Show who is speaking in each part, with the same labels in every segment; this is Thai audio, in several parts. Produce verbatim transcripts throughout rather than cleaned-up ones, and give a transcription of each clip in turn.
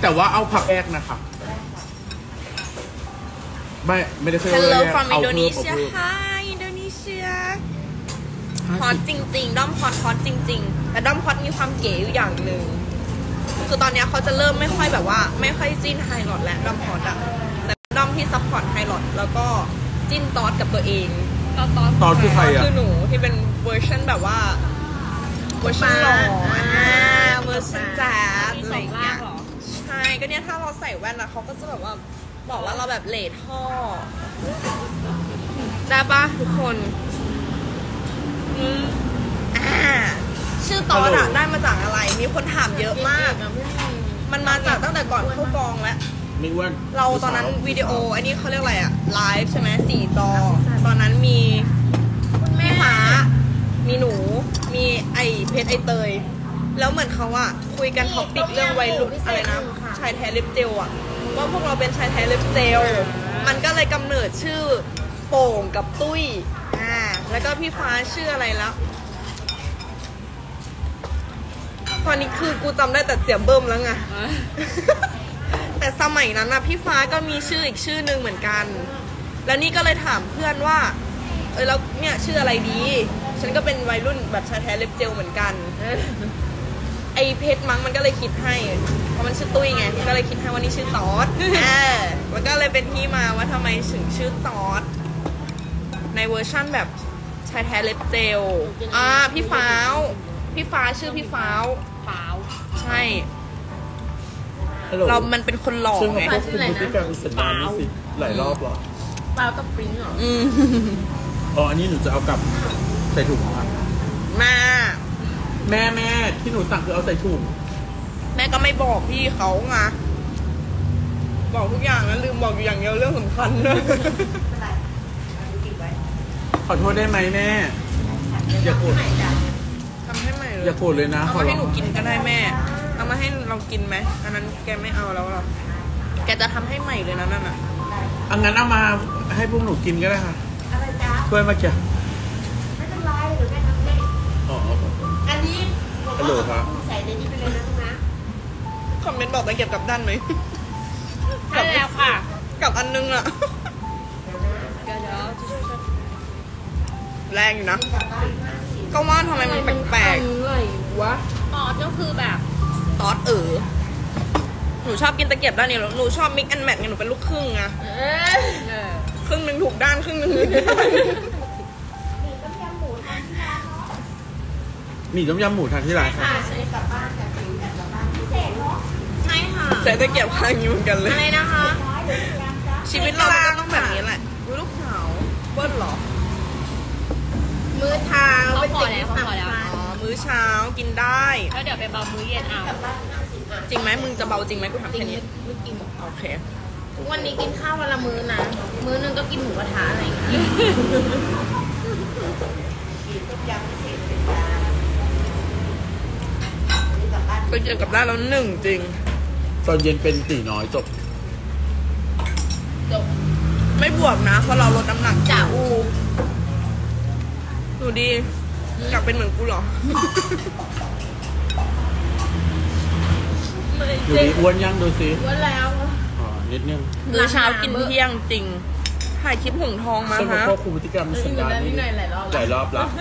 Speaker 1: แต่ว่าเอาผักแอกนะคะไม่ไม่ได้เคย
Speaker 2: Hello from Indonesia Hi Indonesia ฮอตจริงๆด้อมฮอตฮอตจริงๆแต่ด้อมฮอตมีความเก๋อยู่อย่างหนึ่งคือตอนนี้เขาจะเริ่มไม่ค่อยแบบว่าไม่ค่อยจิ้นไฮลอตและด้อมฮอตอะแต่ด้อมที่ซัพพอร์ตไฮลอตแล้วก็จิ้นตอสกับตัวเองตอสตอส
Speaker 1: คือใครอะ
Speaker 2: คือหนูที่เป็นเวอร์ชันแบบว่าเวอร์ชันหล่อเวอร์ชันแจ๊สอะไรอย่างเงี้ยใช่ก็เนี่ยถ้าเราใส่แว่นแล้วเขาก็จะแบบว่าบอกว่าเราแบบเลทท่อได้ปะทุกคนอืมอ่าชื่อตอนอะได้มาจากอะไรมีคนถามเยอะมากมันมาจากตั้งแต่ก่อนเข้ากองแล้วเราตอนนั้นวิดีโออันนี้เขาเรียกอะไรอะไลฟ์ใช่ไหมสี่จอตอนนั้นมีพี่ฟ้ามีหนูมีไอเพชรไอเตยแล้วเหมือนเขาอะคุยกันท็อปิกเรื่องวัยรุ่นอะไรนะชายแท้เล็บเจลอะว่าพวกเราเป็นชายแท้เล็บเจลมันก็เลยกำเนิดชื่อโป่งกับตุ้ยอ่าแล้วก็พี่ฟ้าชื่ออะไรแล้วตอนนี้คือกูจำได้แต่เสียเบิ่มแล้วไง แต่สมัยนั้นนะพี่ฟ้าก็มีชื่ออีกชื่อหนึ่งเหมือนกันแล้วนี่ก็เลยถามเพื่อนว่าเออแล้วเนี่ยชื่ออะไรดีฉันก็เป็นวัยรุ่นแบบชายแท้เล็บเจลเหมือนกัน ไอเพชรมั้งมันก็เลยคิดให้เพราะมันชื่อตุ้ยไงก็เลยคิดให้ว่านี่ชื่อตอสเออมันก็เลยเป็นที่มาว่าทำไมถึงชื่อตอสในเวอร์ชั่นแบบชายแท้เล็บเจลอ่าพี่ฟ้าวพี่ฟ้าชื่อพี่ฟ้าวฟ้าวใช่เรามันเป็นคนหล่อไง
Speaker 1: ซึ่งเขาควบคุมพฤติกรรมสันดานนี่สิหลายรอบหรอ
Speaker 2: ฟ้าวกับปริ้งเหรอ
Speaker 1: อ๋ออันนี้หนูจะเอากลับใส่ถุงครับ
Speaker 2: มา
Speaker 1: แม่แม่ที่หนูสั่งคือเอาใส่ถุง
Speaker 2: แม่ก็ไม่บอกพี่เขาไงบอกทุกอย่างแล้วลืมบอกอยู่อย่างเดียวเรื่องสำคัญเลย
Speaker 1: ขอโทษได้ไหมแม่อย่าโกรธ
Speaker 2: ทำให้ใหม่เลย
Speaker 1: อย่าโกรธเลยนะ
Speaker 2: เอามาให้หนูกินก็ได้แม่เอามาให้เรากินไหมอันนั้นแกไม่เอาแล้วหรอแกจะทำให้ใหม่เลยนะนั่นอ่ะ
Speaker 1: อันนั้นเอามาให้พวกหนูกินก็ได้ค่ะอะไรจ๊ะช่วยมาเกี่ยไม่เป็นไรหรือแม่ทำได้อ๋อ
Speaker 2: อันนี้
Speaker 1: ฮัลโหลครับ
Speaker 2: ใส่ในนี้ไปเลยนะลูกนะคอมเมนต์บอกตะเกียบกับด้านไหมใช่แล้วค่ะกับอันนึงอะแรงอยู่นะก็ว่าทำไมมันแปลกๆวะตอสก็คือแบบตอสเออหนูชอบกินตะเกียบด้านนี้แล้วหนูชอบมิกแอนด์แมทไงหนูเป็นลูกครึ่งไงครึ่งหนึ่งถูกด้านครึ่งหนึ่ง
Speaker 1: มีต้มยำหมูทานที่ร้านค่ะ
Speaker 2: ใช่กลับบ้านกับผิวกลับบ้านพิเศษเนาะใช่ค่ะแต่ตะเกียบข้างอยู่เหมือนกันเลยอะไรนะคะชีวิตเราก็ต้องแบบนี้แหละลูกสาวเบิ้ลหรอมื้อเช้าเป็นสิ่งที่สำคัญอ๋อมื้อเช้ากินได้แล้วเดี๋ยวไปเบามื้อเย็นเอาจริงไหมมึงจะเบาจริงไหมกูถามแค่นี้ไม่กินโอเควันนี้กินข้าววันละมื้อนะมื้อนึงก็กินหมูกระทะอะไรอย่างเงี้ยไปเจอกับร้านแล้วหนึ่งจริง
Speaker 1: ตอนเย็นเป็นตีน้อยจบ
Speaker 2: จบไม่บวกนะเพราะเราลดน้ำหนักจ้าอูหนูดีอยากเป็นเหมือนกูเหรอ
Speaker 1: ดูดิอ้วนยังดูสิ
Speaker 2: อ้วนแล้ว
Speaker 1: อ๋อนิดนึง
Speaker 2: มื้อเช้ากินเที่ยงจริงถ่ายคลิปหงทองมาฮะ
Speaker 1: ซึ่งควบคุมพฤติกรรมสันดานนี่หลายรอบแล้ว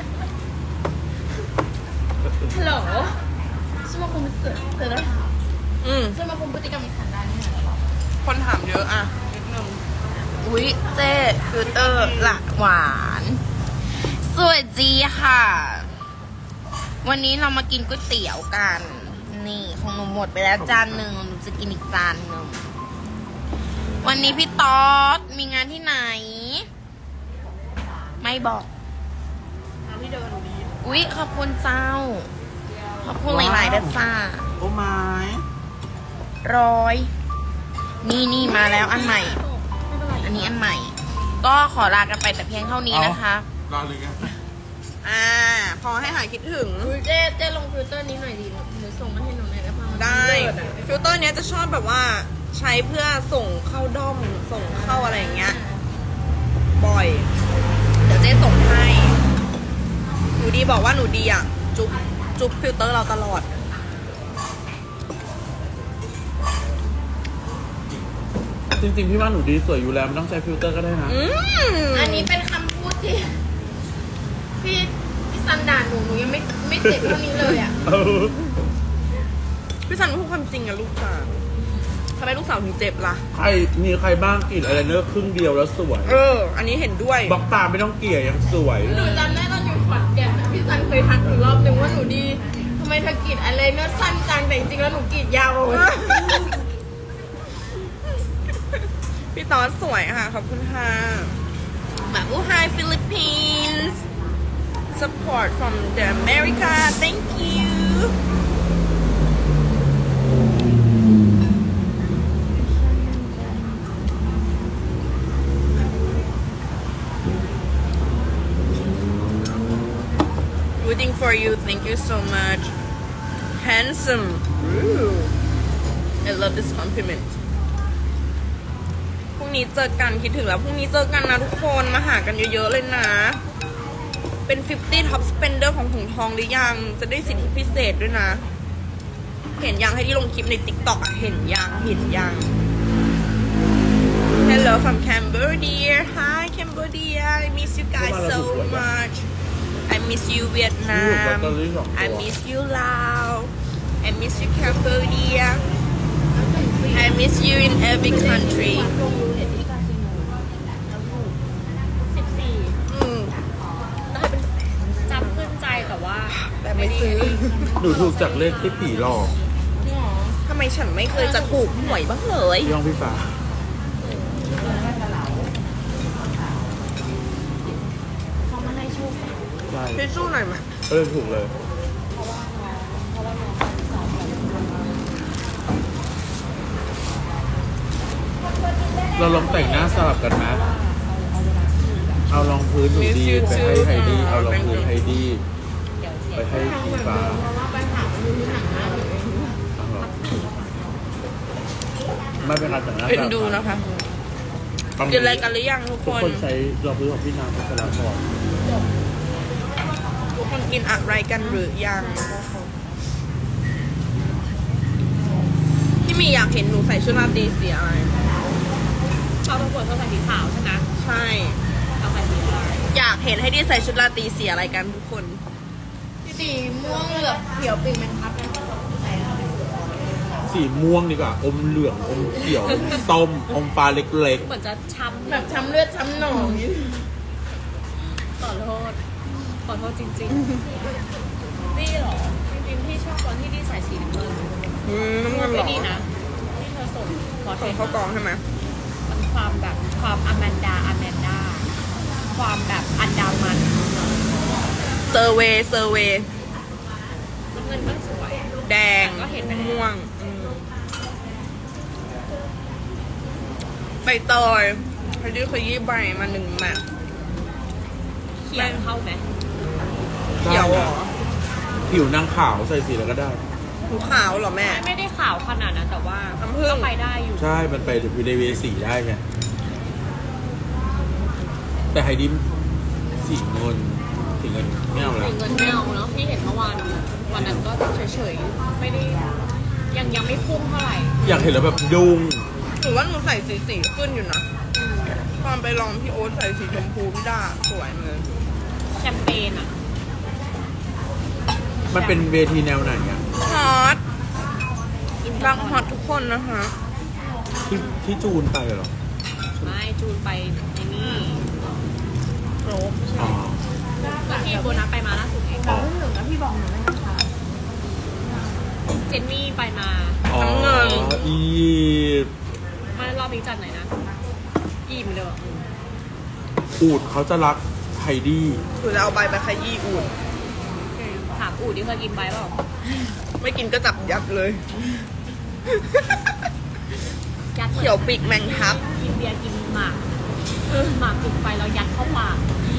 Speaker 2: ฮัลโหลสมาคมเสร็จเสร็จแล้วอืมสมาคมพฤติกรรมสันดานนี่หลายรอบคนถามเยอะอ่ะนิดนึงอุ้ยเจ๊คือเตอร์หลักหวานสวยจีค่ะวันนี้เรามากินก๋วยเตี๋ยวกันนี่ของหนูหมดไปแล้วจานหนึ่งหนูจะกินอีกจานหนึ่งวันนี้พี่ต๊อดมีงานที่ไหนไม่บอกงานที่เดินหนูดีอุ๊ยขอบคุณเจ้าขอบคุณหลายๆเด้อจ้า
Speaker 1: โอ้ไม้
Speaker 2: ร้อยนี่นี่มาแล้วอันใหม่อันนี้อันใหม่ก็ขอลากันไปแต่เพียงเท่านี้นะคะ
Speaker 1: ลาเลยกัน
Speaker 2: อ่าพอให้หายคิดถึงเจ๊เจ๊ลงฟิลเตอร์นี้หน่อยดิหนูส่งมาให้หนูหน่อยได้ป่ะได้ฟิลเตอร์นี้จะชอบแบบว่าใช้เพื่อส่งเข้าด้อมส่งเข้าอะไรอย่างเงี้ยบ่อยเดี๋ยวเจ๊ส่งให้หนูดีบอกว่าหนูดีอ่ะจุ๊บจุ๊บฟิลเตอร์เราตลอด
Speaker 1: จริงๆพี่ว่าหนูดีสวยอยู่แล้วไม่ต้องใช้ฟิลเตอร์ก็ได้นะ
Speaker 2: อืม
Speaker 3: อันนี้เป็นคำพูดที่พี่พี่ซันด่าหนูหนูยังไม่ไม่เจ็บเท่านี้เลยอ่ะ
Speaker 1: เออ
Speaker 2: พี่ซันพูดความจริงอะลูกสาวทำไมลูกสาวถึงเจ็บล่ะ
Speaker 1: ใครมีใครบ้างกรีดอะไรเนอร์ครึ่งเดียวแล้วสวย
Speaker 2: เออ อันนี้เห็นด้วย
Speaker 1: บล็อกตาไม่ต้องเกลี่ยยังสวย
Speaker 3: หนูจำได้ตอนอยู่ขอนแก่นอะพี่ซันเคยทักหนูรอบหนึ่งว่าหนูดีทำไมเธอกรีดอะไรเนื้อสั้นจังแต่จริงๆแล้วหนูกรีดยาวกว่า
Speaker 2: พี่ตอสสวยค่ะ ขอบคุณค่ะมาอู้ไฮฟิลิปปินส์ support from the America thank you rooting for you thank you so much handsome Ooh. I love this compliment พรุ่งนี้เจอกันคิดถึงแล้วพรุ่งนี้เจอกันนะทุกคนมาหากันเยอะๆเลยนะเป็นห้าสิบ top spender ของหงทองหรือยังจะได้สิทธิพิเศษด้วยนะเห็นยังให้ที่ลงคลิปใน TikTok อ่ะเห็นยังเห็นยัง Hello from Cambodia Hi Cambodia I miss you guys so much I miss you Vietnam I miss you Laos I miss you Cambodia I miss you in every country
Speaker 3: สิบสี่
Speaker 2: อืม
Speaker 3: จำขึ้นใจแต่ว่า
Speaker 2: แต่ไม่ซื้อ
Speaker 1: หนูถูกจากเลขที่ผีหลอก
Speaker 2: ทำไมฉันไม่เคยจะถูกหวยบ้างเลย
Speaker 1: ย่องพี่ฟ้า
Speaker 3: เขามาให้โชค
Speaker 1: ใช่
Speaker 2: ช่วยสู้หน่อยมา
Speaker 1: ก็เลยถูกเลย เราลองแต่งหน้าสลับกันไหมเอารองพื้นหนูดีไปให้ไฮดี้เอารองพื้นไฮดี้ไปให้ผีฟ้า
Speaker 3: เพราะว่าไปถามดูหนังหน้าหนูเอง
Speaker 1: เอาเหรอไม่เป็นการแต่งหน้า
Speaker 2: เป็นดูนะคะ
Speaker 1: ต้อง
Speaker 2: กินอะไรกันหรือยังทุก
Speaker 1: ทุ
Speaker 2: ค
Speaker 1: ก
Speaker 2: น
Speaker 1: คนใช้รองพื้นของพี่นางพัชรพร
Speaker 2: ทุกคนกินอะไรกันหรือยังพี่มีอยากเห็นหนูใส่ชุดราตรีสีอะไร
Speaker 3: ชอบทุกคนเขาใส่สีขาวใช่ไหม
Speaker 2: ใช่
Speaker 3: เอาใส่สีอะไร
Speaker 2: อยากเห็นให้ดีใส่ชุดราตรีสีอะไรกันทุกคน
Speaker 3: สีม่วงเหลือบเขียวปีกแมงทับนะ
Speaker 1: สีม่วงดีกว่าอมเหลืองอมเขียวอมส้มอมฟ้าเล็ก
Speaker 3: เหมือนจะช้ำแบบช้ำเลือดช้ำหนองขอโทษขอโทษจริงๆนี่เหรอจริงๆพี่ชอบตอนที่ดีใส่สีน้ำเงิน
Speaker 2: อืมน้ำเงินเหรอ
Speaker 3: ไม่ดีนะที่เธอส่งขอ
Speaker 2: ส่งเข้ากองใช่ไหม
Speaker 3: มันความแบบความอแมนดาอแมนดาความแบบอันดามัน
Speaker 2: เซอร์เวย์เซอร์เวย์
Speaker 3: น้ำเงินก็สวย
Speaker 2: แดง
Speaker 3: ก็เห็นไปแล้ว
Speaker 2: ม่วงอืมใบเตยพอดีขยี้ใบมาหนึ่งแมท
Speaker 3: เขียวเข้าไหม
Speaker 1: ๆ
Speaker 2: เขียวเหรอ
Speaker 1: ผิวนางขาวใส่สีแล้วก็ได้
Speaker 2: หูขาวเหรอแม่
Speaker 3: ไม่ไม่ได้ขาวขนาดนั้นแต่ว่า
Speaker 2: น้ำผึ้ง
Speaker 3: ก็ไปได้อยู่
Speaker 1: ใช่ มันไปอยู่ในเวสีได้ไง แต่ไฮดิมสีเงินสีเงินไม่เอาแล้ว
Speaker 3: เงินไม่เอาเนาะพี่เห็นเมื่อวานวันนั้นก็เฉยๆไม่ได้ยังยังไม่พุ่งเท่าไหร่
Speaker 1: อยากเห็นแล้วแบบดุง
Speaker 2: หนูว่าหนูใส่สีสีขึ้นอยู่นะตอนไปลองพี่โอ๊ตใส่สีชมพูพี่ด้าสวยเลย
Speaker 3: แชมเปญอ่ะ
Speaker 1: มันเป็นเวทีแนวไหนอ่ะ
Speaker 2: ฮอตรักฮอตทุกคนนะคะ
Speaker 1: ที่ที่จูนไปเหรอ
Speaker 3: ไม่จูนไปไอ้นี่โกรบ
Speaker 1: อ๋อ
Speaker 3: ก็ที่โบนัสไปมาล่าสุดเอง
Speaker 1: อ๋อ
Speaker 3: เจนนี่ไปมา
Speaker 1: อ๋ออี
Speaker 3: มารอบนี้จัดไหนนะอีเหมือนเดิม
Speaker 1: อูดเขาจะรักไฮดี้
Speaker 2: หนูจะเอาใบไปขยี้อุ่น
Speaker 3: ถามอู๋ดิเคยกินใบเปล่า
Speaker 2: ไม่กินก็จับยัดเลย
Speaker 3: ยัดหมือน
Speaker 2: เขียวปีกแมงทับ
Speaker 3: กินเบียร์กินหมากหมากจุกไปแล้วยัดเข้าปาก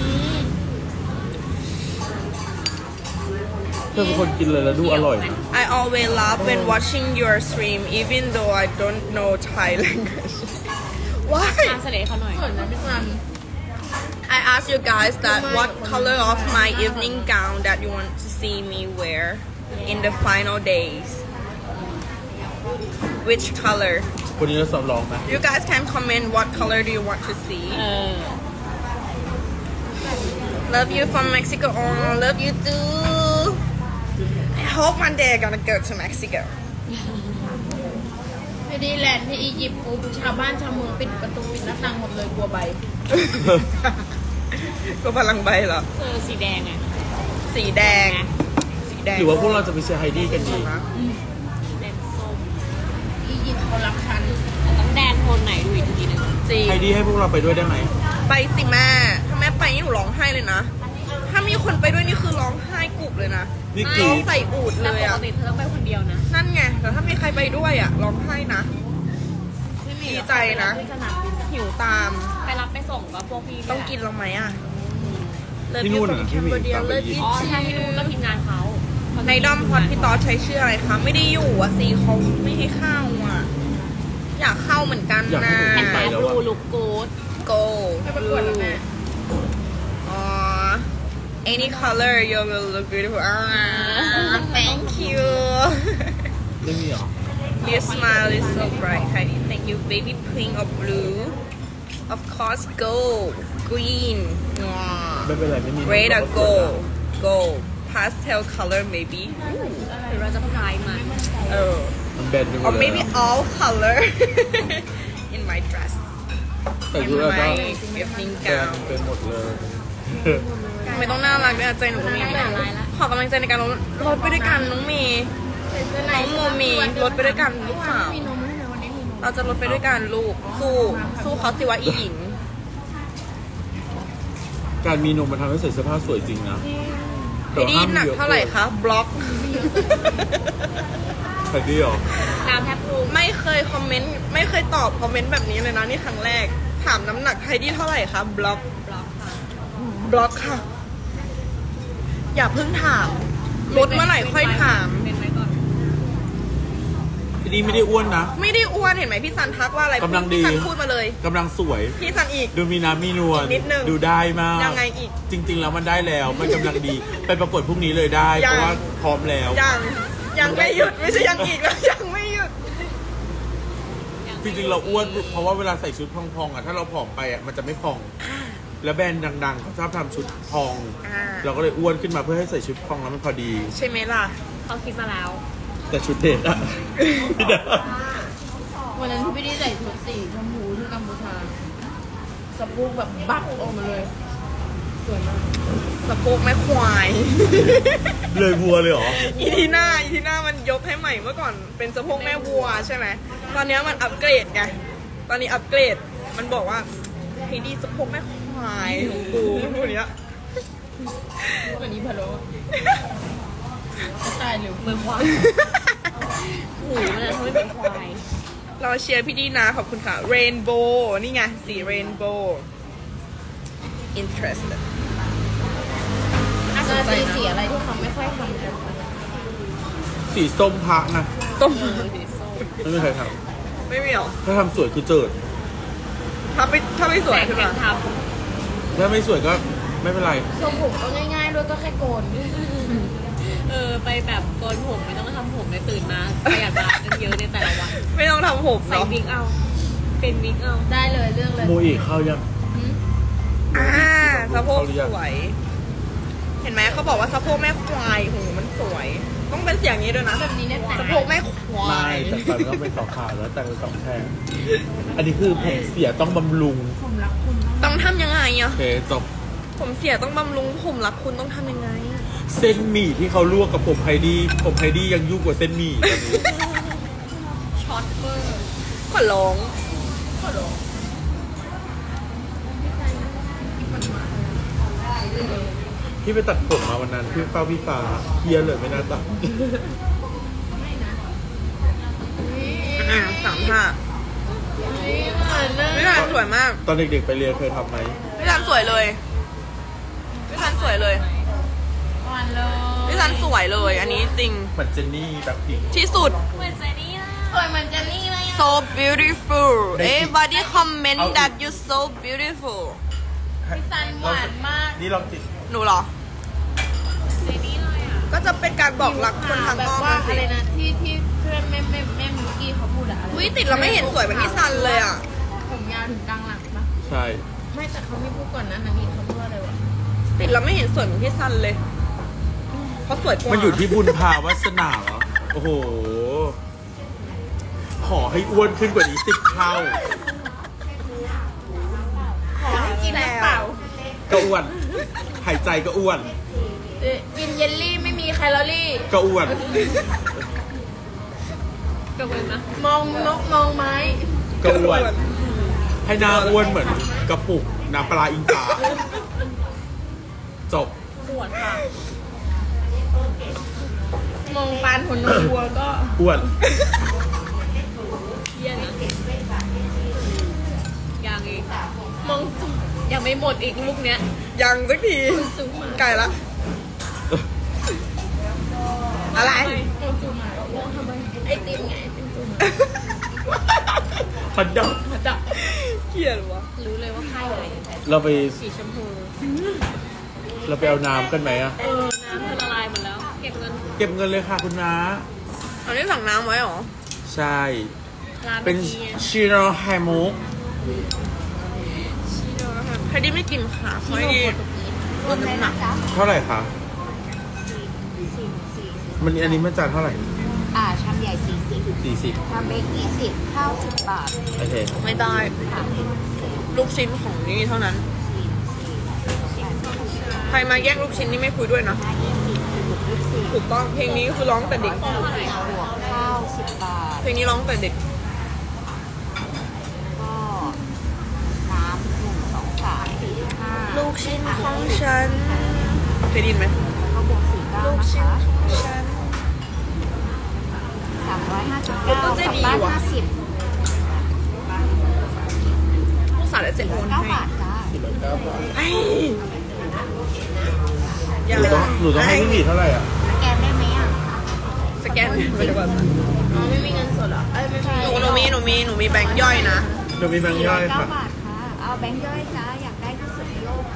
Speaker 1: เธอเป็นคนกินเลยแล้วดูอร่อยนะ
Speaker 2: I always love when watching your stream even though I don't know Thai language Why
Speaker 3: ทานเสลเขาหน่อย
Speaker 2: I asked you guys that what color of my evening gown that you want to see me wear in the final days which color
Speaker 1: วันนี้เราสอบลองไหม
Speaker 2: you guys can comment what color do you want to see
Speaker 3: เออ
Speaker 2: love you from Mexico oh love you too I hope one day I'm gonna go to Mexico
Speaker 3: ที่ดีแลนด์ที่อียิปต์ปุ๊บชาวบ้านชาวเมืองปิดประตูปิดหน้าต่างหมดเลยกลัวใบ
Speaker 2: ก็พลังใบเหรอ
Speaker 3: เออสีแดงอ่ะ
Speaker 2: สีแดงสีแดง
Speaker 1: หรือว่าพวกเราจะไปเชียร์ไฮดี้กันดี
Speaker 3: แดงส้มอียิปต์เขารักฉันแต่ต้องแดงโทนไหนดูอีกทีหนึง
Speaker 2: จริง
Speaker 1: ไฮดี้ให้พวกเราไปด้วยได้ไหม
Speaker 2: ไปสิแม่ถ้าแม่ไปนี่หนูร้องไห้เลยนะถ้ามีคนไปด้วยนี่คือร้องไห้กุบเลยนะ
Speaker 1: นี่กรี
Speaker 2: ร้อง
Speaker 1: ด
Speaker 2: ใส่อูด
Speaker 3: แต่
Speaker 2: เลย
Speaker 3: ปก
Speaker 2: อะ
Speaker 3: ติเธอต้องไปคนเดียวนะ
Speaker 2: นั่นไงแต่ถ้ามีใครไปด้วยอะร้องไห้นะ
Speaker 3: ไม่มี
Speaker 2: ดีใจนะ
Speaker 3: ที่สนามบิน
Speaker 2: หิวตาม
Speaker 3: ไปรับไปส่งก็พวกพี่
Speaker 2: ต้องกินเราไหมอะ
Speaker 1: ที่นู่นอะที่มี
Speaker 2: เลิฟ
Speaker 1: ตามไป
Speaker 2: เลิฟ
Speaker 1: ยิ
Speaker 3: อ๋อใช่ที่นู่นก็ทีมงานเขา
Speaker 2: ในด้อมพอดพี่ต๊อดใช้ชื่ออะไรคะไม่ได้อยู่อะสิเขาไม่ให้เข้าอะอยากเข้าเหมือนกัน
Speaker 1: อยากให้
Speaker 2: นะ
Speaker 1: หนู
Speaker 3: แอน
Speaker 1: ไป
Speaker 3: แอ
Speaker 1: แล้ว
Speaker 3: บ
Speaker 1: อะ
Speaker 3: ลูลุกกูด
Speaker 2: go
Speaker 3: ไปประกวดแล้วแม่
Speaker 2: อ๋อ any color you will look beautiful อ่า thank you
Speaker 1: ไม่มีเหรอ
Speaker 2: your smile is so bright Heidi thank you baby pink or blue of course gold green ว้า
Speaker 1: ไม่เป็นไรไม่มี
Speaker 2: red or gold gold pastel color maybe
Speaker 3: หรือเราจะพายมัน
Speaker 2: เออ
Speaker 1: มันแบนไปหม
Speaker 2: or
Speaker 1: ดเลย
Speaker 2: maybe all color in my dress
Speaker 1: แต่
Speaker 2: in
Speaker 1: ดูแล้วก็
Speaker 2: my evening
Speaker 1: แบน
Speaker 2: gown
Speaker 1: เป็นหมดเลย
Speaker 2: ไม่ต้องน่ารักด้วยอะใจหนูก็มีขอกำลังใจในการลดลดไปด้วยกันน้องเมย์น้องโมเมลดไปด้วยกันลูกสาว
Speaker 3: มีนมให้เลยวันนี้มีนม
Speaker 2: เราจะลดไปด้วยกันลูกสู้สู้เขาสิวะอีหญิง
Speaker 1: การมีนมมันทำให้ใส่เสื้อผ้าสวยจริงนะ
Speaker 2: ไอ้ดีหนักเท่าไหร่คะบล็อก
Speaker 1: ไฮดี้เหรอ
Speaker 3: น้ำแทบรู
Speaker 2: ไม่เคยคอมเมนต์ไม่เคยตอบคอมเมนต์แบบนี้เลยนะนี่ครั้งแรกถามน้ำหนักไฮดี้เท่าไหร่คะบล็อก
Speaker 3: บล็อกค่ะ
Speaker 2: บล็อกค่ะ อย่าเพิ่งถามลดเมื่อไหร่ค่อยถาม
Speaker 3: เป็นไว้ก่อน
Speaker 1: ไฮดี้ไม่ได้อ้วนนะ
Speaker 2: ไม่ได้อ้วนเห็นไหมพี่ซันทักว่าอะไร
Speaker 1: กำลังดี
Speaker 2: พี่ซันพูดมาเลย
Speaker 1: กำลังสวย
Speaker 2: พี่ซันอีก
Speaker 1: ดูมีน้ำมีนวล
Speaker 2: อีกนิดนึง
Speaker 1: ดูได้มาก
Speaker 2: ยังไงอีก
Speaker 1: จริง ๆ แล้วมันได้แล้วมันกำลังดี ไปประกวดพรุ่งนี้เลยได้
Speaker 2: ยัง
Speaker 1: เพราะว่าพร้อมแล้ว
Speaker 2: ยังยังไม่หยุดไม่ใช่ยังอีกแล้วยังไม่หยุด
Speaker 1: จริงๆเราอ้วนเพราะว่าเวลาใส่ชุดพองๆอ่ะถ้าเราผอมไปอ่ะมันจะไม่พอง แล้วแบรนด์ดังๆเขาชอบทำชุดพอง
Speaker 2: อ่า
Speaker 1: เราก็เลยอ้วนขึ้นมาเพื่อให้ใส่ชุดพองแล้วมันพอดี
Speaker 2: ใช่ไหมล่ะ
Speaker 3: เขาคิดมาแล้ว
Speaker 1: แต่ชุดเดทอะพี่เดช
Speaker 3: วันนั้นที่พี่ดีใส่ชุดสีชมพูที่กัมพูชาสะโพกแบบบักออกมาเลยสวยมาก
Speaker 2: สะโพกแม่ควาย
Speaker 1: เลยวัวเลยเหรอ
Speaker 2: อีทีหน้าอีทีหน้ามันยกให้ใหม่เมื่อก่อนเป็นสะโพกแม่วัวใช่ไหมตอนนี้มันอัปเกรดไงตอนนี้อัปเกรดมันบอกว่าไฮดี้สะโพกแม่ควายของกูคนเนี้ย
Speaker 3: วันนี้พะโล้ตายหรือเมืองควายหูมันจะทำให้เป็นควาย
Speaker 2: เราเชียร์พี่ดีนะขอบคุณค่ะเรนโบว์นี่ไงสีเรนโบว์ interested น่าสนใจ
Speaker 3: จะมี
Speaker 2: นะ
Speaker 3: สีอะไรที่เขาไม่ค่อยทำกัน
Speaker 1: สีส้มพระนะ
Speaker 2: ส้ม
Speaker 3: สีส้ม
Speaker 1: ไม่มีใครท
Speaker 2: ไม่มีหรอ
Speaker 1: ำถ้าทำสวยคือเจิด
Speaker 2: ถ้าไม่ถ้าไม่สวย
Speaker 3: แส
Speaker 2: ใช่
Speaker 3: ง
Speaker 2: ไหม
Speaker 3: กันท
Speaker 1: ถ้าไม่สวยก็ไม่เป็นไร
Speaker 3: ำทรงผมก็ง่ายๆด้วยก็แค่โกน เออไปแบบโกนผมไม่ต้องทำผมเลยตื่นมาประหยัดเวลากันเยอะในแต่ละวัน
Speaker 2: ไม่ต้องทำผม
Speaker 3: ใส่
Speaker 2: เนาะ
Speaker 3: วิกเอา เป็นวิกเอา ได้เลยเรื่องเลย
Speaker 1: โมอีเข้ายัง
Speaker 2: อ่าสะโพกสวย เห็นไหมเขาบอกว่าสะโพกแม่ควายหูมันสวย ต้องเป็นเสียงนี้ด้วยนะ
Speaker 3: แบบนี้เนี่ยแต่
Speaker 2: สะโพกแม่ควา
Speaker 1: ไม่
Speaker 2: ย
Speaker 1: แต่ก่อนก็เป็นสองขาแล้วแต่งเป็นสองแท่งอันนี้คือผมเสียต้องบำรุง
Speaker 3: ผมรักคุณ
Speaker 2: ต้องทำยังไงอะ
Speaker 1: โอเคจบ
Speaker 2: ผมเสียต้องบำรุงผมรักคุณต้องทำยังไง
Speaker 1: เส้นหมี่ที่เขาลวกกับผมไฮดี้ผมไฮดี้ยังยุ่งกว่าเส้นหมี่
Speaker 3: ช็อตเบอร์
Speaker 2: ขอร้อง
Speaker 1: ที่ไปตัดผมมาวันนั้นที่เฝ้าพี่ฟ้าเฮียเลยไม่น่าตัด
Speaker 2: อ่าสามห้า
Speaker 3: นี่เหมือนเลย
Speaker 2: พี่ทันสวยมาก
Speaker 1: ตอนเด็กๆไปเรียนเคยทำไหม
Speaker 2: พี่ทันสวยเลยพี่ทันสวยเลย
Speaker 3: หวานเลย
Speaker 2: พี่ทันสวยเลย อันนี้จริง
Speaker 1: เหมือนเจนนี่แบบพิง
Speaker 2: ที่สุด
Speaker 3: เหมือนเจนี่เลยสวยเหมือนเจนี่เลย
Speaker 2: so beautiful
Speaker 1: ได้สิ
Speaker 2: everybody comment
Speaker 1: เอาอีก
Speaker 2: that you so beautiful
Speaker 3: พี่ซันหวานมาก
Speaker 1: นี่ลองติด
Speaker 2: หนูเหรอ
Speaker 3: เจนี่เลยอ่ะ
Speaker 2: ก็จะเป็นการบอกรักคนทาง
Speaker 3: แบบ
Speaker 2: อ้อม
Speaker 3: ว่า
Speaker 2: นะสิ
Speaker 3: อะไรนะที่ที่เพื่แม่แม่แม่แม่มิวกี้เขาพูดอะอะไร
Speaker 2: อุ้ยติดเราไม่เห็นสวยแบบพี่ซันเลยอ่ะ
Speaker 3: ผมยาวถึงกลางหลังปะ
Speaker 1: ใช่
Speaker 3: ไม่แต่เขาไม่พูดก่อนนะนันนี่เขาพูดว่าอะไรวะ
Speaker 2: ติดเราไม่เห็นสวยเหมือนพี่ซันเลยเขาสวยกว่า
Speaker 1: มันอยู่ที่บุญภาวาสนาเหรอโอ้โห ขอให้อ้วนขึ้นกว่านี้สิบเท่า
Speaker 2: ขอให้กินแล้ว
Speaker 1: ก็อ้วน หายใจก็อ้วน
Speaker 3: เอ่อกินเยลลี่ไม่มีแคลอรี่
Speaker 1: ก็อ้วน
Speaker 3: กับเวนนะมองนกมองไม้
Speaker 1: ก็อ้วน ให้หน้าอ้วนเหมือนกระปุกน้ำปลาอิงตาจบ
Speaker 3: ปวดค่ะมองปานหัวนมวัวก็
Speaker 1: อ้วน
Speaker 3: เยี่ยนะยังอีกมองยังไม่หมดอีกลูกเนี้ย
Speaker 2: ยังสักที
Speaker 3: สูงมา
Speaker 2: ไกลละ อะไร
Speaker 3: เอาจูมาทำไมไอติมไงไอติมจูมา
Speaker 1: พันดับ
Speaker 3: พัดดับ
Speaker 2: เกลียดวะ
Speaker 3: รู้เลยว่าไพ่อะไร
Speaker 1: เราไป
Speaker 3: สีชมพู
Speaker 1: เราไปเอาน้ำกันไหมอะ
Speaker 3: เออน้ำละลายหมดแล้ว เก็บเงิน
Speaker 1: เก็บเงินเลยค่ะคุณน้า
Speaker 2: อันนี้สั่งน้ำไว้เหรอ
Speaker 1: ใช่
Speaker 3: ร้าน
Speaker 1: เป็
Speaker 3: เมื่
Speaker 1: น
Speaker 3: อกี้
Speaker 1: ชิโนไฮมุก
Speaker 2: ใครที่ไม่กินค่ะใครที่ลดน้ำหนัก
Speaker 1: เท่าไหร่คะมันอันนี้มันจานเท่าไหร่
Speaker 4: อ่าชามใหญ่สี่สิบ
Speaker 1: สี่สิบ
Speaker 4: ชามเล็กยี่สิบข้าวสิบบาท
Speaker 1: โอเค
Speaker 2: ไม่ได้
Speaker 4: ค่ะ
Speaker 2: ลูกชิ้นของนี่เท่านั้น ใครมาแย่งลูกชิ้นนี่ไม่คุยด้วยนะ
Speaker 4: ห้ายี่สิบถูกยี่สิบ
Speaker 2: ถูกต้องเพลงนี้คือร้องแต่เด็ก
Speaker 4: บวกข้าวสิบบาท
Speaker 2: เพลงนี้ร้องแต่เด็ก
Speaker 4: ก็น้ำหนึ่งสองสามสี่ห้า
Speaker 2: ลูกชิ้นของฉันเคยได้ยินไหม
Speaker 4: ก็บวกสี่เก้า
Speaker 2: ลูก
Speaker 4: นะ
Speaker 2: ชิ้น
Speaker 4: คะ
Speaker 2: ของฉัน
Speaker 4: สามร้อยห้าสิบเก้า
Speaker 2: ก็จะ
Speaker 4: กลับ
Speaker 2: ดี
Speaker 4: บ้าน
Speaker 2: ว่ะ
Speaker 4: ห้าสิบ
Speaker 2: ลูกสาวเดี๋ยวเจ็ดโอน
Speaker 4: เก้า
Speaker 2: ให้
Speaker 4: บาทจ้า
Speaker 2: ไอ้
Speaker 1: หนูต้องหนูต้องให้พี่หมีเท่าไหร่อ่ะ
Speaker 4: สแกนได้ไหมอ่ะ
Speaker 2: สแกนไปดีกว่า
Speaker 3: อ๋อไม่มีเงินสดเหรอเอ้ยไม่มี
Speaker 2: หนูหนูมีหนูมีหนูมีแบงค์ย่อยนะ
Speaker 1: เดี๋ยวมีแบงค์ย่อย
Speaker 4: เก้า
Speaker 1: ค่ะ
Speaker 4: บาทค่ะ เอาแบงค์ย่อยจ้าอยากได้ที่สุดในโลก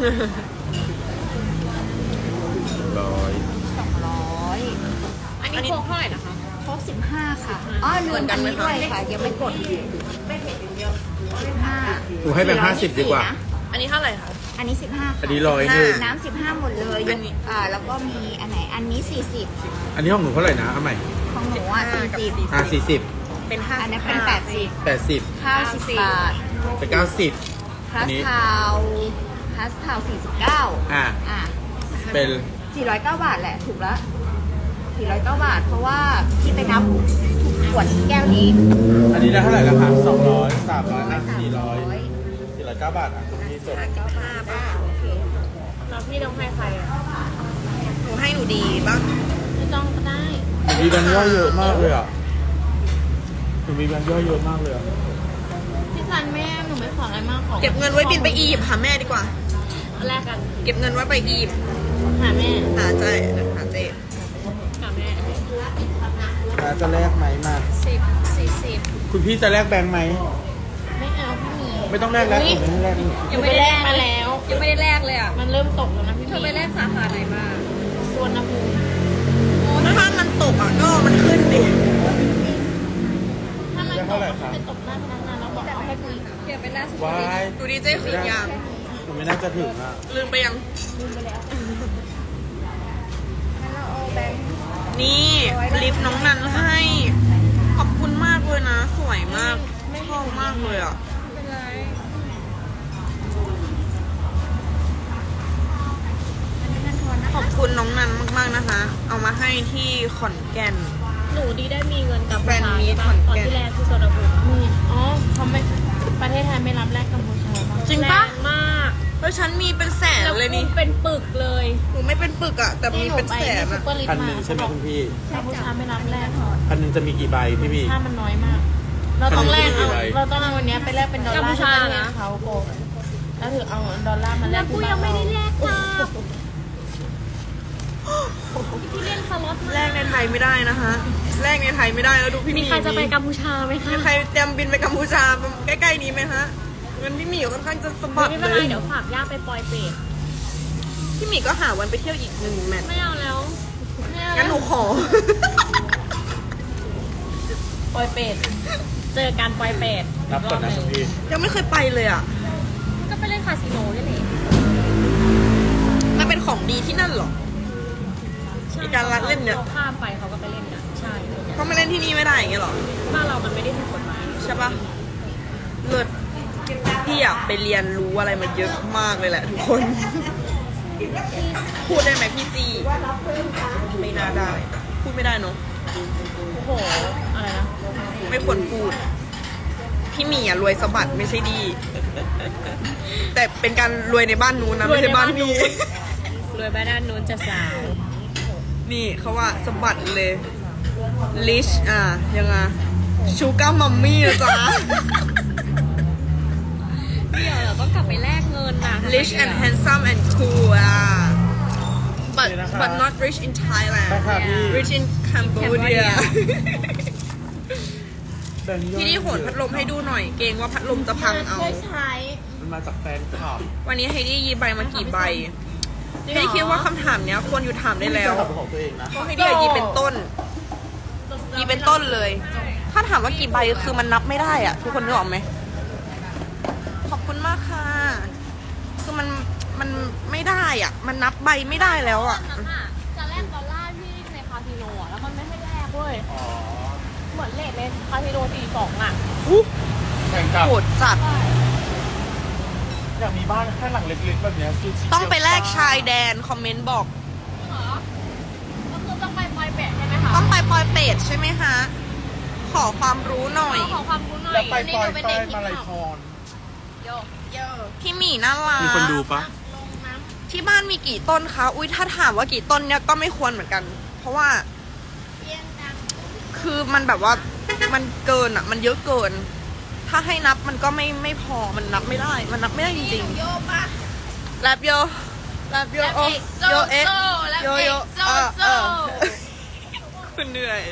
Speaker 1: ร้อย
Speaker 4: สองร้อย
Speaker 3: อันนี้โคกเท่าไหร่นะคะ
Speaker 4: โค้กสิบห้าค่ะอ๋อลืมอันนี้ด้วยค่ะยังไม่กดไม่เผ็ดอย่างเดียวสิบห้า
Speaker 1: หนูให้แบงค์ห้าสิบดีกว่า
Speaker 2: อันนี้เท่าไหร่คะ
Speaker 4: อันนี้สิบห้า
Speaker 1: อันนี้ร้อยหนึ่ง
Speaker 4: น้ำสิบห้าหมดเลยย
Speaker 2: อั
Speaker 4: ก
Speaker 2: นนี้
Speaker 4: อ่าแล้วก็มีอันไหนอันนี้สี่สิบ
Speaker 1: อันนี้ของหนูเท่าไหร่นะเอาใหม่
Speaker 4: ของหนูอ่ะสี่สิบ
Speaker 1: อ่าสี่สิบ
Speaker 2: เป็นห้า
Speaker 4: อันนี้เป็นแปดสิบ
Speaker 1: แปดสิบ
Speaker 4: ข้าวสิบบาท
Speaker 1: เป็นเก้าสิบ
Speaker 4: พลั
Speaker 1: อั
Speaker 4: ส
Speaker 1: นนี้
Speaker 4: ทาวพลัสทาวสี่สิบเก้า
Speaker 1: อ่า
Speaker 4: อ่ะ
Speaker 1: เป็น
Speaker 4: สี่ร้อยเก้าบาทแหละถูกแล้วสี่ร้อยเก้าบาท เพราะว่าที่ไปนับขวดแก้วนี้
Speaker 1: อันนี้ได้เท่าไหร่ละคะสองร้อยสามร้อยอ่ะสี่ร้อยสี่ร้อยเก้าบาทอ่ะมีจด
Speaker 2: ห้าบาท
Speaker 4: โอเค
Speaker 3: แล้วพี่ต้องให้ใครอ่ะ
Speaker 2: หนูให้หนูดีบ้าง
Speaker 3: ไม่ต้องก็ได้
Speaker 1: หนูมีแบงค์ย่อยเยอะมากเลยอ่ะหนูมีแบงค์ย่อยเยอะมากเลยอ่ะ
Speaker 3: พี่ซันแม่หนูไม่ขออะไรมากขอ
Speaker 2: เก็บเงินไว้บินไปอียิปต์หาแม่ดีกว่า
Speaker 3: แลกกัน
Speaker 2: เก็บเงินไว้ไปอียิปต์
Speaker 3: หาแม่
Speaker 2: หาเจหาเจ
Speaker 3: หาแม่
Speaker 1: น้าจะแลกไหมมา
Speaker 3: สิบสี่สิบ
Speaker 1: คุณพี่จะแลกแบงค์ไหม
Speaker 3: ไม่เอาพี่หมี
Speaker 1: ไม่ต้องแลกแล้ว
Speaker 3: อุ๊ย
Speaker 1: ผมไม่แลกนี่
Speaker 3: ยังไม่ได้แลกมาแล้ว
Speaker 2: ยังไม่ได้แลกเลยอ่ะ
Speaker 3: มันเริ่มตกแล้วนะพี่หมี
Speaker 2: เธอไปแลกสาขาไหนมา
Speaker 3: ส่วนน้ำมูล
Speaker 2: ถ้าถ้ามันตกอ่ะก็มันขึ้นดิ
Speaker 3: ถ้ามันตกไปตกหน้าพนักงานแล้วบอกเขาให้คุย
Speaker 2: เก็บไปแลกสุด
Speaker 1: วาย
Speaker 2: ดูดีเจคืนยัง
Speaker 1: หนูไม่น่าจะถึงอ่ะ
Speaker 2: ลืมไปยัง
Speaker 4: งั้นเราเอาแบงค์
Speaker 2: นี่ลิปน้องนันให้ ขอบคุณมากเลยนะ สวยมากชอบมากเลยอ่ะ
Speaker 3: เป็นไร
Speaker 4: อันนี้นันทอนนะ
Speaker 2: ขอบคุณน้องนันมากๆนะคะ เอามาให้ที่ขอนแก่น
Speaker 3: หนูดีได้มีเงินกับ
Speaker 2: แฟนมีต
Speaker 3: ต
Speaker 2: ข
Speaker 3: อ
Speaker 2: อน น
Speaker 3: ตอน
Speaker 2: แก่น
Speaker 3: ที่แรกที่โซดาบุมีอ๋อเขาไม่ประเทศไทยไม่รับแลกกัมพูชาบ้า
Speaker 2: จริงปะ
Speaker 3: แรงมาก
Speaker 2: แล้วฉันมีเป็นแสน
Speaker 3: แล้ว
Speaker 2: เลยนี่
Speaker 3: เป็นปึกเลย
Speaker 2: หนูไม่เป็นปึกอ่ะ แต่มีเป็นแสน
Speaker 3: ซุ
Speaker 2: อ่ะ
Speaker 3: ปเปอร์ลิฟ
Speaker 1: พัน
Speaker 3: ต์
Speaker 1: ห
Speaker 3: มา
Speaker 1: นึ่งใช่ไหมคุณพี่
Speaker 3: กัมพูชาไม่รับแลก
Speaker 1: พันหนึ่งจะมีกี่ใบพี่พี่
Speaker 3: ถ้ามันน้อยมาก เราต้องแลกเอา
Speaker 1: พันหนึ่งจะมีกี่ใบ
Speaker 3: เราต้องเอาวันนี้ไปแลกเป็นดอลลาร์ที่ประเทศเขาโกงแล้วถือเอาดอลลาร์มาแลกที่บ้านเรายังไม่ได้แลกค่ะที่เล่นสล็อต
Speaker 2: แลกในไทยไม่ได้นะคะแลกในไทยไม่ได้แล้วดูพี่ห
Speaker 3: มี
Speaker 2: มี
Speaker 3: ใครจะไปกัมพูชาไหมคะ
Speaker 2: มีใครเตรียมบินไปกัมพูชาใกล้ๆนี้ไหมฮะเงินพี่หมีค่อนข้างจะสะบัด
Speaker 3: ไม่
Speaker 2: เล
Speaker 3: เป็นไร
Speaker 2: ย
Speaker 3: เดี๋ยวฝากย่าไปปล่อยเป็ด
Speaker 2: พี่หมีก็หาวันไปเที่ยวอีกหนึ่งแมตช์
Speaker 3: ไม่เอาแล้วไม่เอา
Speaker 2: งั้นหนูขอ
Speaker 3: ปอยเป็ดเจอการปอยเป็ด
Speaker 1: รับก่อนนะพี่
Speaker 2: ยังไม่เคยไปเลยอ่ะ
Speaker 3: ก็ไปเล่นคาสิโนนี่แหละ
Speaker 2: มันเป็นของดีที่นั่นเหรอ มีการรัดเล่นเนี่ย
Speaker 3: เขาข้ามไปเขาก็ไปเล่นนะใช่
Speaker 2: เขาไม่เล่นที่นี่ไม่ได้อย่างเงี้ยเหรอ
Speaker 3: บ้านเรามันไม่ได้ถูกกฎหมาย
Speaker 2: ใช่ปะเลิศพี่อยากไปเรียนรู้อะไรมาเยอะมากเลยแหละทุกคน พูดได้ไหมพี่จีไม่น่าได้ พูดไม่ได้เนาะ
Speaker 3: โอ้โหอะไรนะ
Speaker 2: ไม่ควรพูด พี่หมีอ่ะรวยสะบัดไม่ใช่ดี แต่เป็นการรวยในบ้านนู้นนะไม่ใช่บ้านพี่
Speaker 3: รวยบ้านด้านนู้นจะสาว
Speaker 2: นี่เขาว่าสะบัดเลยลิชอ่ะยังไงชูการ์มัมมี่นะจ๊ะ
Speaker 3: เดี๋ยวเราต้องกลับไปแลกเงินนะ
Speaker 2: rich and handsome and cool อ่ะ but but not rich in Thailand
Speaker 1: ค่ะพี่
Speaker 2: rich in Cambodia
Speaker 1: แต่นี่
Speaker 2: พี่นี่โหนพัดลมให้ดูหน่อย เกรงว่าพัดลมจะพังเอา
Speaker 1: มันมาจากแฟนคลับ
Speaker 2: วันนี้ไฮดี้ยีใบมากี่ใบไฮดี้คิดว่าคำถามเนี้ยควรอยู่ถามได้แล้ว
Speaker 1: ของตัวเองนะ
Speaker 2: เพราะไฮดี้ยีเป็นต้น ยีเป็นต้นเลย ถ้าถามว่ากี่ใบคือมันนับไม่ได้อะทุกคนนึกออกไหม ขอบคุณมากค่ะ คือมันมันไม่ได้อ่ะ มันนับใบไม่ได้แล้วอ่ะ
Speaker 3: จะแลกดอลลาร์ที่ในคาสิโนอ่ะแล้วมันไม่ให้แลกเว้ยเหมือนเลทในคาสิโนสี่สองอ่ะ
Speaker 1: แข่งกับ
Speaker 2: โหดจัด
Speaker 1: อยากมีบ้านแค่หลังเล็กๆแบบเนี้ยซูชิ
Speaker 2: ต้องไปแลกชายแดน คอมเมนต์บอก
Speaker 3: เหรอก็คือต้องไปปอยเป็ดใช่ไหมคะ
Speaker 2: ต้องไปปอยเป็ดใช่ไหมคะ ขอความรู้หน่อย
Speaker 3: ขอความรู้หน่อย
Speaker 1: แล้วไป
Speaker 3: นี่
Speaker 1: ปอย
Speaker 3: ดูเป็น
Speaker 1: ใต้
Speaker 3: เด็กฮิป
Speaker 1: มา
Speaker 3: ฮ
Speaker 1: ลาย
Speaker 3: อป
Speaker 1: พร
Speaker 3: โยโย
Speaker 2: พี่หมีน่ารัก
Speaker 1: มีคนดูปะ
Speaker 3: ลงน้ำ
Speaker 2: ที่บ้านมีกี่ต้นคะ อุ้ยถ้าถามว่ากี่ต้นเนี่ยก็ไม่ควรเหมือนกัน เพราะว่า
Speaker 3: เสียงดัง
Speaker 2: คือมันแบบว่ามันเกินอ่ะ มันเยอะเกิน ถ้าให้นับมันก็ไม่ไม่พอ มันนับไม่ได้ มันนับไม่ได้จริง
Speaker 3: โยปะ
Speaker 2: ๆแลบโยแลบโย
Speaker 3: แลบ
Speaker 2: โอ
Speaker 3: เอก
Speaker 2: โยเอะ
Speaker 3: โซแลบ
Speaker 2: โย
Speaker 3: เอก
Speaker 2: โย
Speaker 3: โซ
Speaker 2: เออ
Speaker 3: โซ
Speaker 2: เออคุณเหนื่อย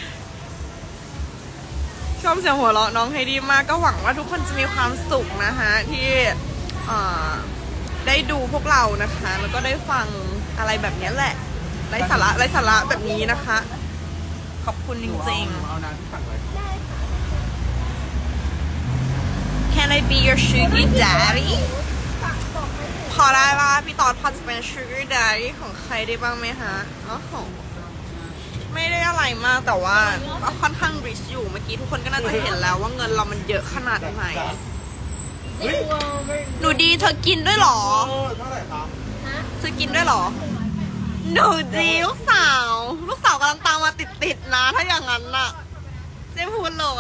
Speaker 2: ชอบเสียงหัวเราะน้องไฮดี้มากก็หวังว่าทุกคนจะมีความสุขนะคะที่เอ่อได้ดูพวกเรานะคะ แล้วก็ได้ฟังอะไรแบบนี้แหละไร้สาระไร้สาระแบบนี้นะคะ ขอบคุณจริงๆ
Speaker 1: เอาน้ำที่สั่งไว้
Speaker 2: Can I be your sugar daddy พอได้ป่ะพี่ตอดพอจะเป็น sugar daddy ของใครได้บ้างไหมฮะอ๋อของไม่ได้อะไรมากแต่ว่าก็ค่อนข้าง rich อยู่เมื่อกี้ทุกคนก็น่าจะเห็นแล้วว่าเงินเรามันเยอะขนาดไหน
Speaker 1: เฮ้ย
Speaker 2: หนูดีเธอกินด้วยเหรอ
Speaker 1: เออเท่าไหร่ครับ
Speaker 2: เธอกินด้วยเหรอ หนูดีลูกสาว ลูกสาวกำลังตามมาติดๆนะถ้าอย่างนั้นน่ะเจ๊พูดเลย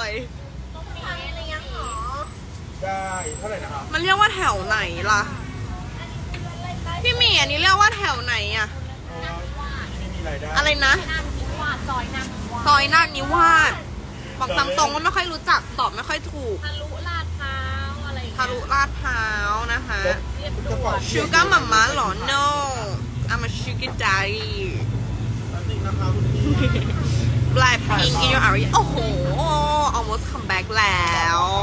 Speaker 1: ได้เท่าไหร่นะครับ
Speaker 2: มันเรียกว่าแถวไหนล่ะ พี่หมีอันนี้เรียกว่าแถวไหนอะ
Speaker 1: ไม่มีรายได้
Speaker 2: อะไรนะ
Speaker 3: น้ำทิวาซอยน้ำ
Speaker 2: ซอยนาคนิวาสบอกตามตรงว่าไม่ค่อยรู้จักตอบไม่ค่อยถูก
Speaker 3: ทะลุลาดพร้าวอะไรอย่าง
Speaker 2: ทะ
Speaker 3: เงี้ย
Speaker 2: ลุลาดพร้าวนะคะ
Speaker 3: เรียบด่วน
Speaker 2: ชูการ์มัมม่าหรอ no I'm a sugar daddy
Speaker 1: จริงนะครับ
Speaker 2: Black Pink in your area โอ้โห almost come back แล้ว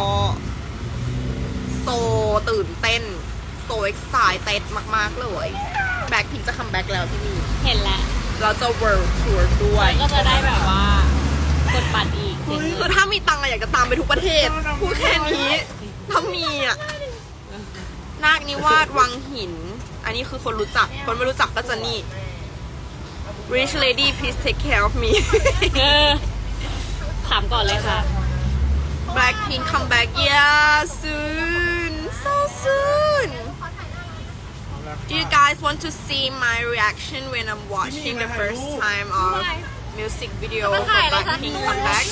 Speaker 2: โซตื่นเต้น โซ excited มาก ๆ เลย Black Pink จะ come back แล้วที่นี่
Speaker 3: เห็นแล้ว
Speaker 2: เราจะ world tour ด้วย
Speaker 3: ก็จะได้แบบว่ากดบัตรอีก
Speaker 2: คือถ้ามีตังค์อะอยากจะตามไปทุกประเทศ พูดแค่นี้ถ้ามีอะนาคนิวาสวังหิน อันนี้คือคนรู้จัก คนไม่รู้จักก็จะนี่ Rich lady please take care of me
Speaker 3: เออถามก่อนเลยค่ะ
Speaker 2: Blackpink come back yeah soon so soon Do you guys want to see my reaction when I'm watching the first time of music video for Blackpink come back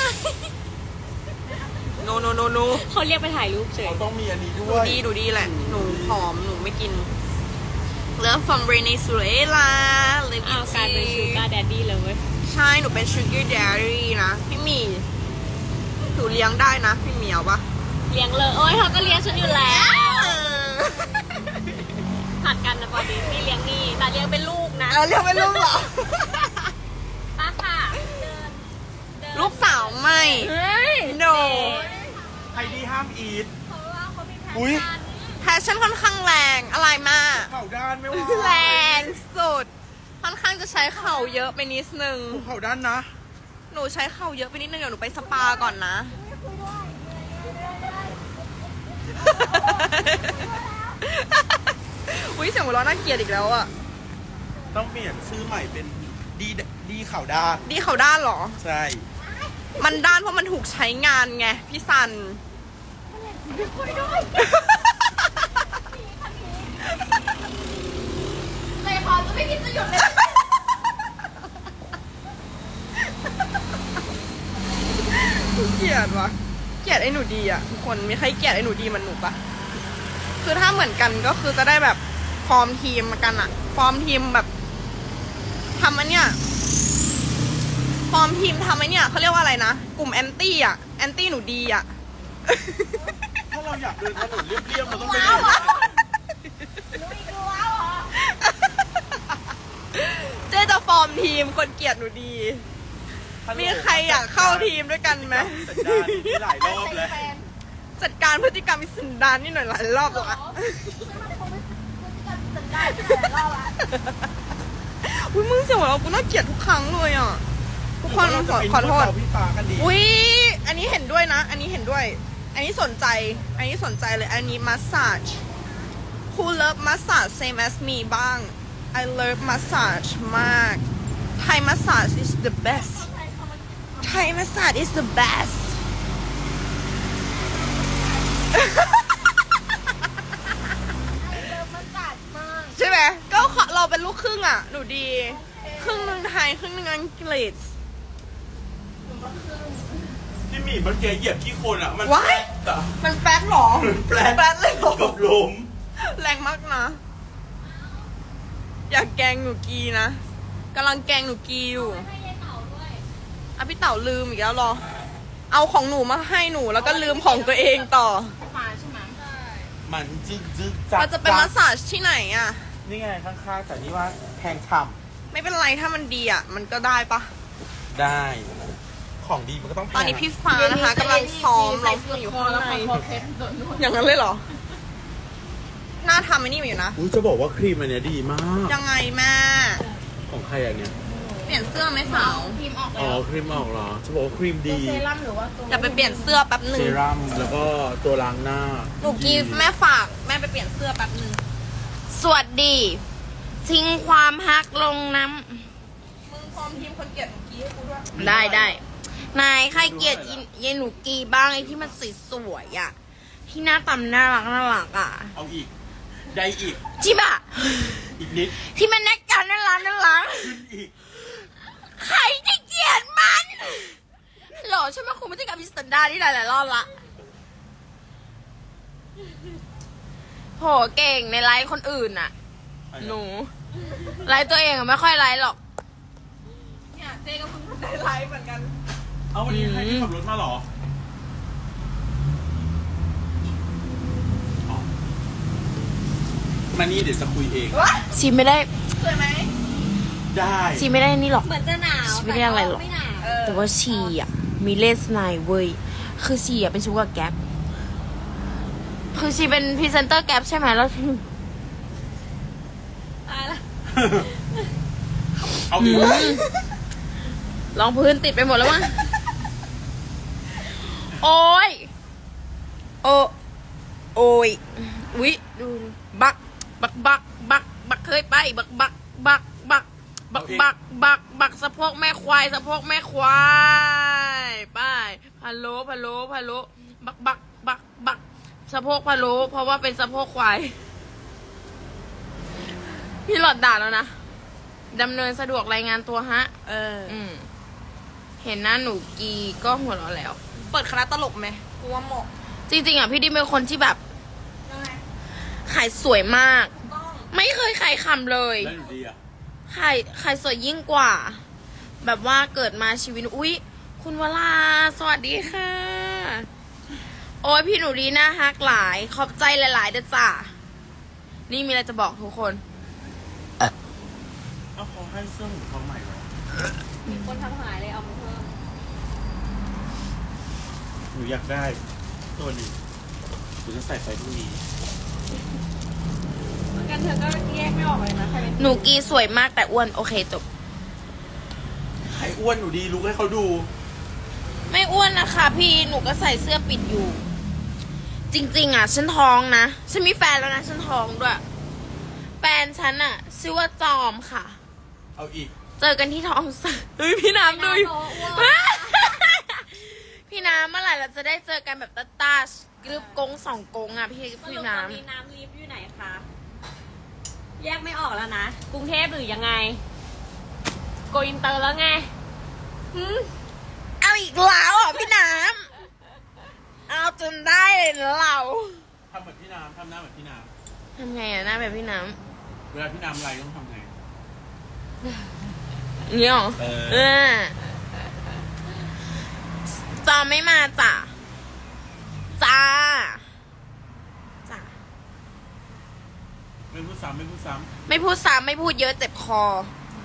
Speaker 2: no no no no
Speaker 3: เขาเรียกไปถ่ายรูปเฉย
Speaker 1: เราต้องมีอันนี้ด้
Speaker 2: ดู
Speaker 1: วย
Speaker 2: ดีดูดีแหละ หนูผอม หนูไม่กิน Love from Venezuela Live
Speaker 3: อ้าว
Speaker 2: in
Speaker 3: กลายเป็นชูการ์แดดดี้เลยเว้ย
Speaker 2: ใช่ หนูเป็น Sugar Daddy นะ พี่หมีหนูเลี้ยงได้นะ พี่หมีเอาปะ
Speaker 3: เลี้ยงเลยโอ้ยเขาก็เลี้ยงฉันอยู่แล้ว
Speaker 2: เออ
Speaker 3: ผัดกันนะตอนนี้พี่เลี้ยงนี่แต่เลี้ยงเป็นลูกนะ
Speaker 2: เราเลี้ยงเป็นลูกเหรอ
Speaker 3: ป้าค่ะเดินเดิน
Speaker 2: ลูกสาวไม่
Speaker 3: เฮ้ย
Speaker 2: no
Speaker 1: ไฮดี้ห้ามอีท
Speaker 3: เพราะว่าเขามีแผน
Speaker 1: อุ๊ย
Speaker 3: การ
Speaker 2: แพชชั่นค่อนข้างแรงอะไรมาก
Speaker 1: เข่าด้านไม่ว่า
Speaker 2: แรงสุด ค่อนข้างจะใช้เข่าเยอะไปนิดนึง
Speaker 1: เข่าด้านนะ
Speaker 2: หนูใช้เข่าเยอะไปนิดนึงเดี๋ยวหนูไปสปาก่อนนะ อุ้ยเสียงหัวเราะน่าเกลียดอีกแล้วอะ
Speaker 1: ต้องเปลี่ยนชื่อใหม่เป็นดีดีข่าวด้าน
Speaker 2: ดีเขาด้านเหรอ
Speaker 1: ใช่
Speaker 2: มันด้านเพราะมันถูกใช้งานไงพี่ซัน
Speaker 4: เลยพอจะไม่คิดจะหยุดเลย
Speaker 2: เกลียดวะเกลียดไอ้หนูดีอะทุกคนมีใครเกลียดไอ้หนูดีมันหนูปะคือถ้าเหมือนกันก็คือจะได้แบบฟอร์มทีมกันอะฟอร์มทีมแบบทำอันเนี้ยฟอร์มทีมทำอันเนี้ยเขาเรียกว่าอะไรนะกลุ่มแอนตี้อะแอนตี้หนูดีอะ
Speaker 1: ถ้าเราอยากเดินถนนเรียบๆเราต้องไป
Speaker 4: ว้า
Speaker 1: เดิ
Speaker 4: วน รู้อีกว้าวเหรอ
Speaker 2: เจ๊จะฟอร์มทีมคนเกลียดหนูดี มีใครอยากเข้าทีมด้วยกันไหม
Speaker 1: สัญญาณนี้หลายรอบแล้ว
Speaker 2: จัดการพฤติกรรมอิสันดานนี่หน่อยหลายรอบแล้วอะอุ้ยมึงเสียงหัวเราะกูน่าเกลียดทุกครั้งเลยอ่ะทุกคนขอขอโทษ
Speaker 1: พี่ฟ้ากันดี
Speaker 2: อุ้ยอันนี้เห็นด้วยนะ อันนี้เห็นด้วย อันนี้สนใจ อันนี้สนใจเลย อันนี้ massage who love massage same as me บ้าง I love massage มาก Thai massage is the best Thai massage is the best ใช่ไหมก็เราเป็นลูกครึ่งอ่ะ หนูดี ครึ่งหนึ่งไทย ครึ่งหนึ่งอังกฤษ
Speaker 1: ที่มีเมื่อกี้เหยียบที่คนอ่ะ มัน
Speaker 2: ว้าย มันแป๊ดหรอ
Speaker 1: แปลก
Speaker 2: แป๊ดเลยเหรอ
Speaker 1: กับล้ม
Speaker 2: แรงมากนะ อยากแกงหนูกีนะกำลังแกงหนูกีอยู่อ่ะพี่เต๋าลืมอีกแล้วเหรอ เอาของหนูมาให้หนูแล้วก็ลืมของตัวเองต่อ
Speaker 4: มาใช่ไหม
Speaker 1: มันจึ๊กจึ๊ก
Speaker 2: เราจะเป็นมัสซาจที่ไหนอ่ะ
Speaker 1: นี่ไงข้างๆแต่นี่ว่าแทงฉ่
Speaker 2: ไม่เป็นไรถ้ามันดีอ่ะ มันก็ได้ปะ
Speaker 1: ำได้ ของดีมันก็ต้องแพง
Speaker 2: ตอนนี้พี่ฟ้านะคะกำลังซ้อมร้องเพลงอยู่ข้างในอย่างนั้นเลยเหรอ หน้าทำไอ้นี่มาอยู่นะ
Speaker 1: อุ้ยจะบอกว่าครีมอันเนี้ยดีมาก
Speaker 2: ยังไงแม่
Speaker 1: ของใครอันเนี้ย
Speaker 2: เปลี่ยนเสื้อไหมสาว
Speaker 4: พิมพ์ออก
Speaker 1: อ๋
Speaker 4: แล้
Speaker 1: อ
Speaker 4: ว
Speaker 1: ครีมออกเหรอจะบอกว่าครีมดี
Speaker 4: เซรั่มหรือว่าตัว
Speaker 2: อย่าไปเปลี่ยนเสื้อแป๊บหนึ่
Speaker 1: เซ
Speaker 2: ง
Speaker 1: รั่มแล้วก็ตัวล้างหน้า
Speaker 2: หนูกีแม่ฝากแม่ไปเปลี่ยนเสื้อแป๊บหนึ่ง
Speaker 4: สวัสดีทิ้งความฮักลงน้
Speaker 2: มึงพร้อมทีมคนเกลียดหนูกีให้กูด้วย
Speaker 4: ำได้ได้นายใครเกลียดยินยายหนูกีบ้างไอ้ที่มันสวยๆอ่ะ ที่หน้าตำน่ารักน่ารักอ่ะ
Speaker 1: เอาอีก ได้อีก
Speaker 4: จิบะ
Speaker 1: อีกนิด
Speaker 4: ที่มันนักการน่ารักน่ารัก
Speaker 1: ขึ้นอีก
Speaker 4: ใครที่เกลียดมันหล่อใช่ไหมคุณไม่ได้กับพิสตันดาที่หลายๆรอบละโหเก่งในไลฟ์คนอื่นอ่ะ หนูไลฟ์ตัวเองอะไม่ค่อยไลฟ์หรอก
Speaker 2: เนี่ยเจ๊ก็เพิ่งได้ไลฟ์เหมือนกัน
Speaker 1: เอาวันนี้ใครที่ขับรถมาเหรออ๋อมานี่เดี๋ยวจะคุยเอง
Speaker 4: ชีไม่ได้
Speaker 2: สวยไหม
Speaker 1: ได้
Speaker 4: ชีไม่ได้นี่หรอก
Speaker 3: เหมือนจะหนาว
Speaker 4: ชีไม่ได้อะไรหรอก
Speaker 3: ไม่หนาว
Speaker 2: เออ
Speaker 4: แต่ว่าชีอ่ะ มีเลสไนเว้ย คือชีอ่ะเป็นชูกับแก๊ปคือชีเป็นพรีเซนเตอร์แก๊ปใช่ไหมแล้ว
Speaker 3: ตายละ
Speaker 1: เอาอีก
Speaker 4: รองพื้นติดไปหมดแล้วมั้ง โอ้ย โอโอ้ยวิดูดูบัก บัก บัก บัก บักเคยไป บัก บัก บัก บัก บัก บัก บัก บักสะโพกแม่ควายสะโพกแม่ควายไปพะโล้พะโล้พะโล้บัก บัก บัก บักสะโพกพะโล้เพราะว่าเป็นสะโพกควาย พี่หลอดด่าแล้วนะดำเนินสะดวกรายงานตัวฮะ
Speaker 2: เออ
Speaker 4: อืมเห็นหน้าหนูกีก็หัวเราะแล้ว
Speaker 2: เปิดคณะตลกไหมกูว่าเหมาะ
Speaker 4: จริงๆอ่ะพี่ดิมเป็นคนที่แบบ
Speaker 2: ยังไง
Speaker 4: ขายสวยมาก
Speaker 2: ต้อง
Speaker 4: ไม่เคยขายคำเลย
Speaker 1: แล้วอยู่ดีอ่ะ
Speaker 4: ขายขายสวยยิ่งกว่า แบบว่าเกิดมาชีวิตอุ๊ย คุณวลาสวัสดีค่ะ โอ้ยพี่หนูดีน่าฮักหลาย ขอบใจหลายๆเด้อจ้านี่มีอะไรจะบอกทุกคน
Speaker 1: เอาเขาให้เสื้อของเขาใหม่เหรอ
Speaker 3: มีคนทำหายเลยเอามาเพิ่ม
Speaker 1: หนูอยากได้ตัวนี้หนูจะใส่ไปพรุ่งนี้
Speaker 3: เหมือนกันเธอก็แยกไม่ออกเลยนะใครเป็น
Speaker 4: หนูกีสวยมากแต่อ้วนโอเคจบ
Speaker 1: ใครอ้วนหนูดีลุกให้เขาดู
Speaker 4: ไม่อ้วนนะคะพี่หนูก็ใส่เสื้อปิดอยู่ จริงๆอ่ะฉันท้องนะฉันมีแฟนแล้วนะฉันท้องด้วยแฟนฉันอ่ะชื่อว่าจอมค่ะ
Speaker 1: เอาอีก
Speaker 4: เจอกันที่ท้องสเฮ้ยพี่น้ำดูอยู่ พี่น้ำเมื่อไหร่เราจะได้เจอกันแบบตาตากรึบกงสองกงอ่ะพี่พี่น้
Speaker 3: ตอนนี้น้ำลิฟต์อยู่ไหนคะแยกไม่ออกแล้วนะกรุงเทพหรือยังไงโกอินเตอร์แล้วไง
Speaker 4: ำเอาอีกแล้วอ่ะพี่น้ำเอาจนได้เลยนะเรา
Speaker 1: ทำเหมือนพี่น้ำทำหน้าเหมือนพี่น้
Speaker 4: ทำไงอ่ะหน้าแบบพี่น้
Speaker 1: ำเวลาพี่น้ำไลฟ์ต้องทำไง
Speaker 4: ำอย่างนี้หรอ
Speaker 1: เออ
Speaker 4: เออจอมไม่มาจ้ะจ้าจ้า
Speaker 1: ไม่พูดซ้ำไม่พูดซ้
Speaker 4: ไม่พูดซ้ำไม่พูดเยอะเจ็บคอ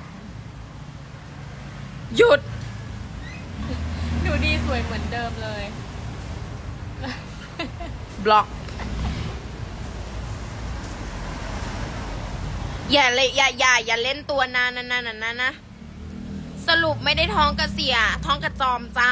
Speaker 4: หยุด
Speaker 3: หนูดีสวยเหมือนเดิมเลย
Speaker 4: บล็อก อย่าเลยอย่าอย่าอย่าเล่นตัวนานนานนานนะสรุปไม่ได้ท้องกับเสีย ท้องกับจอมจ้า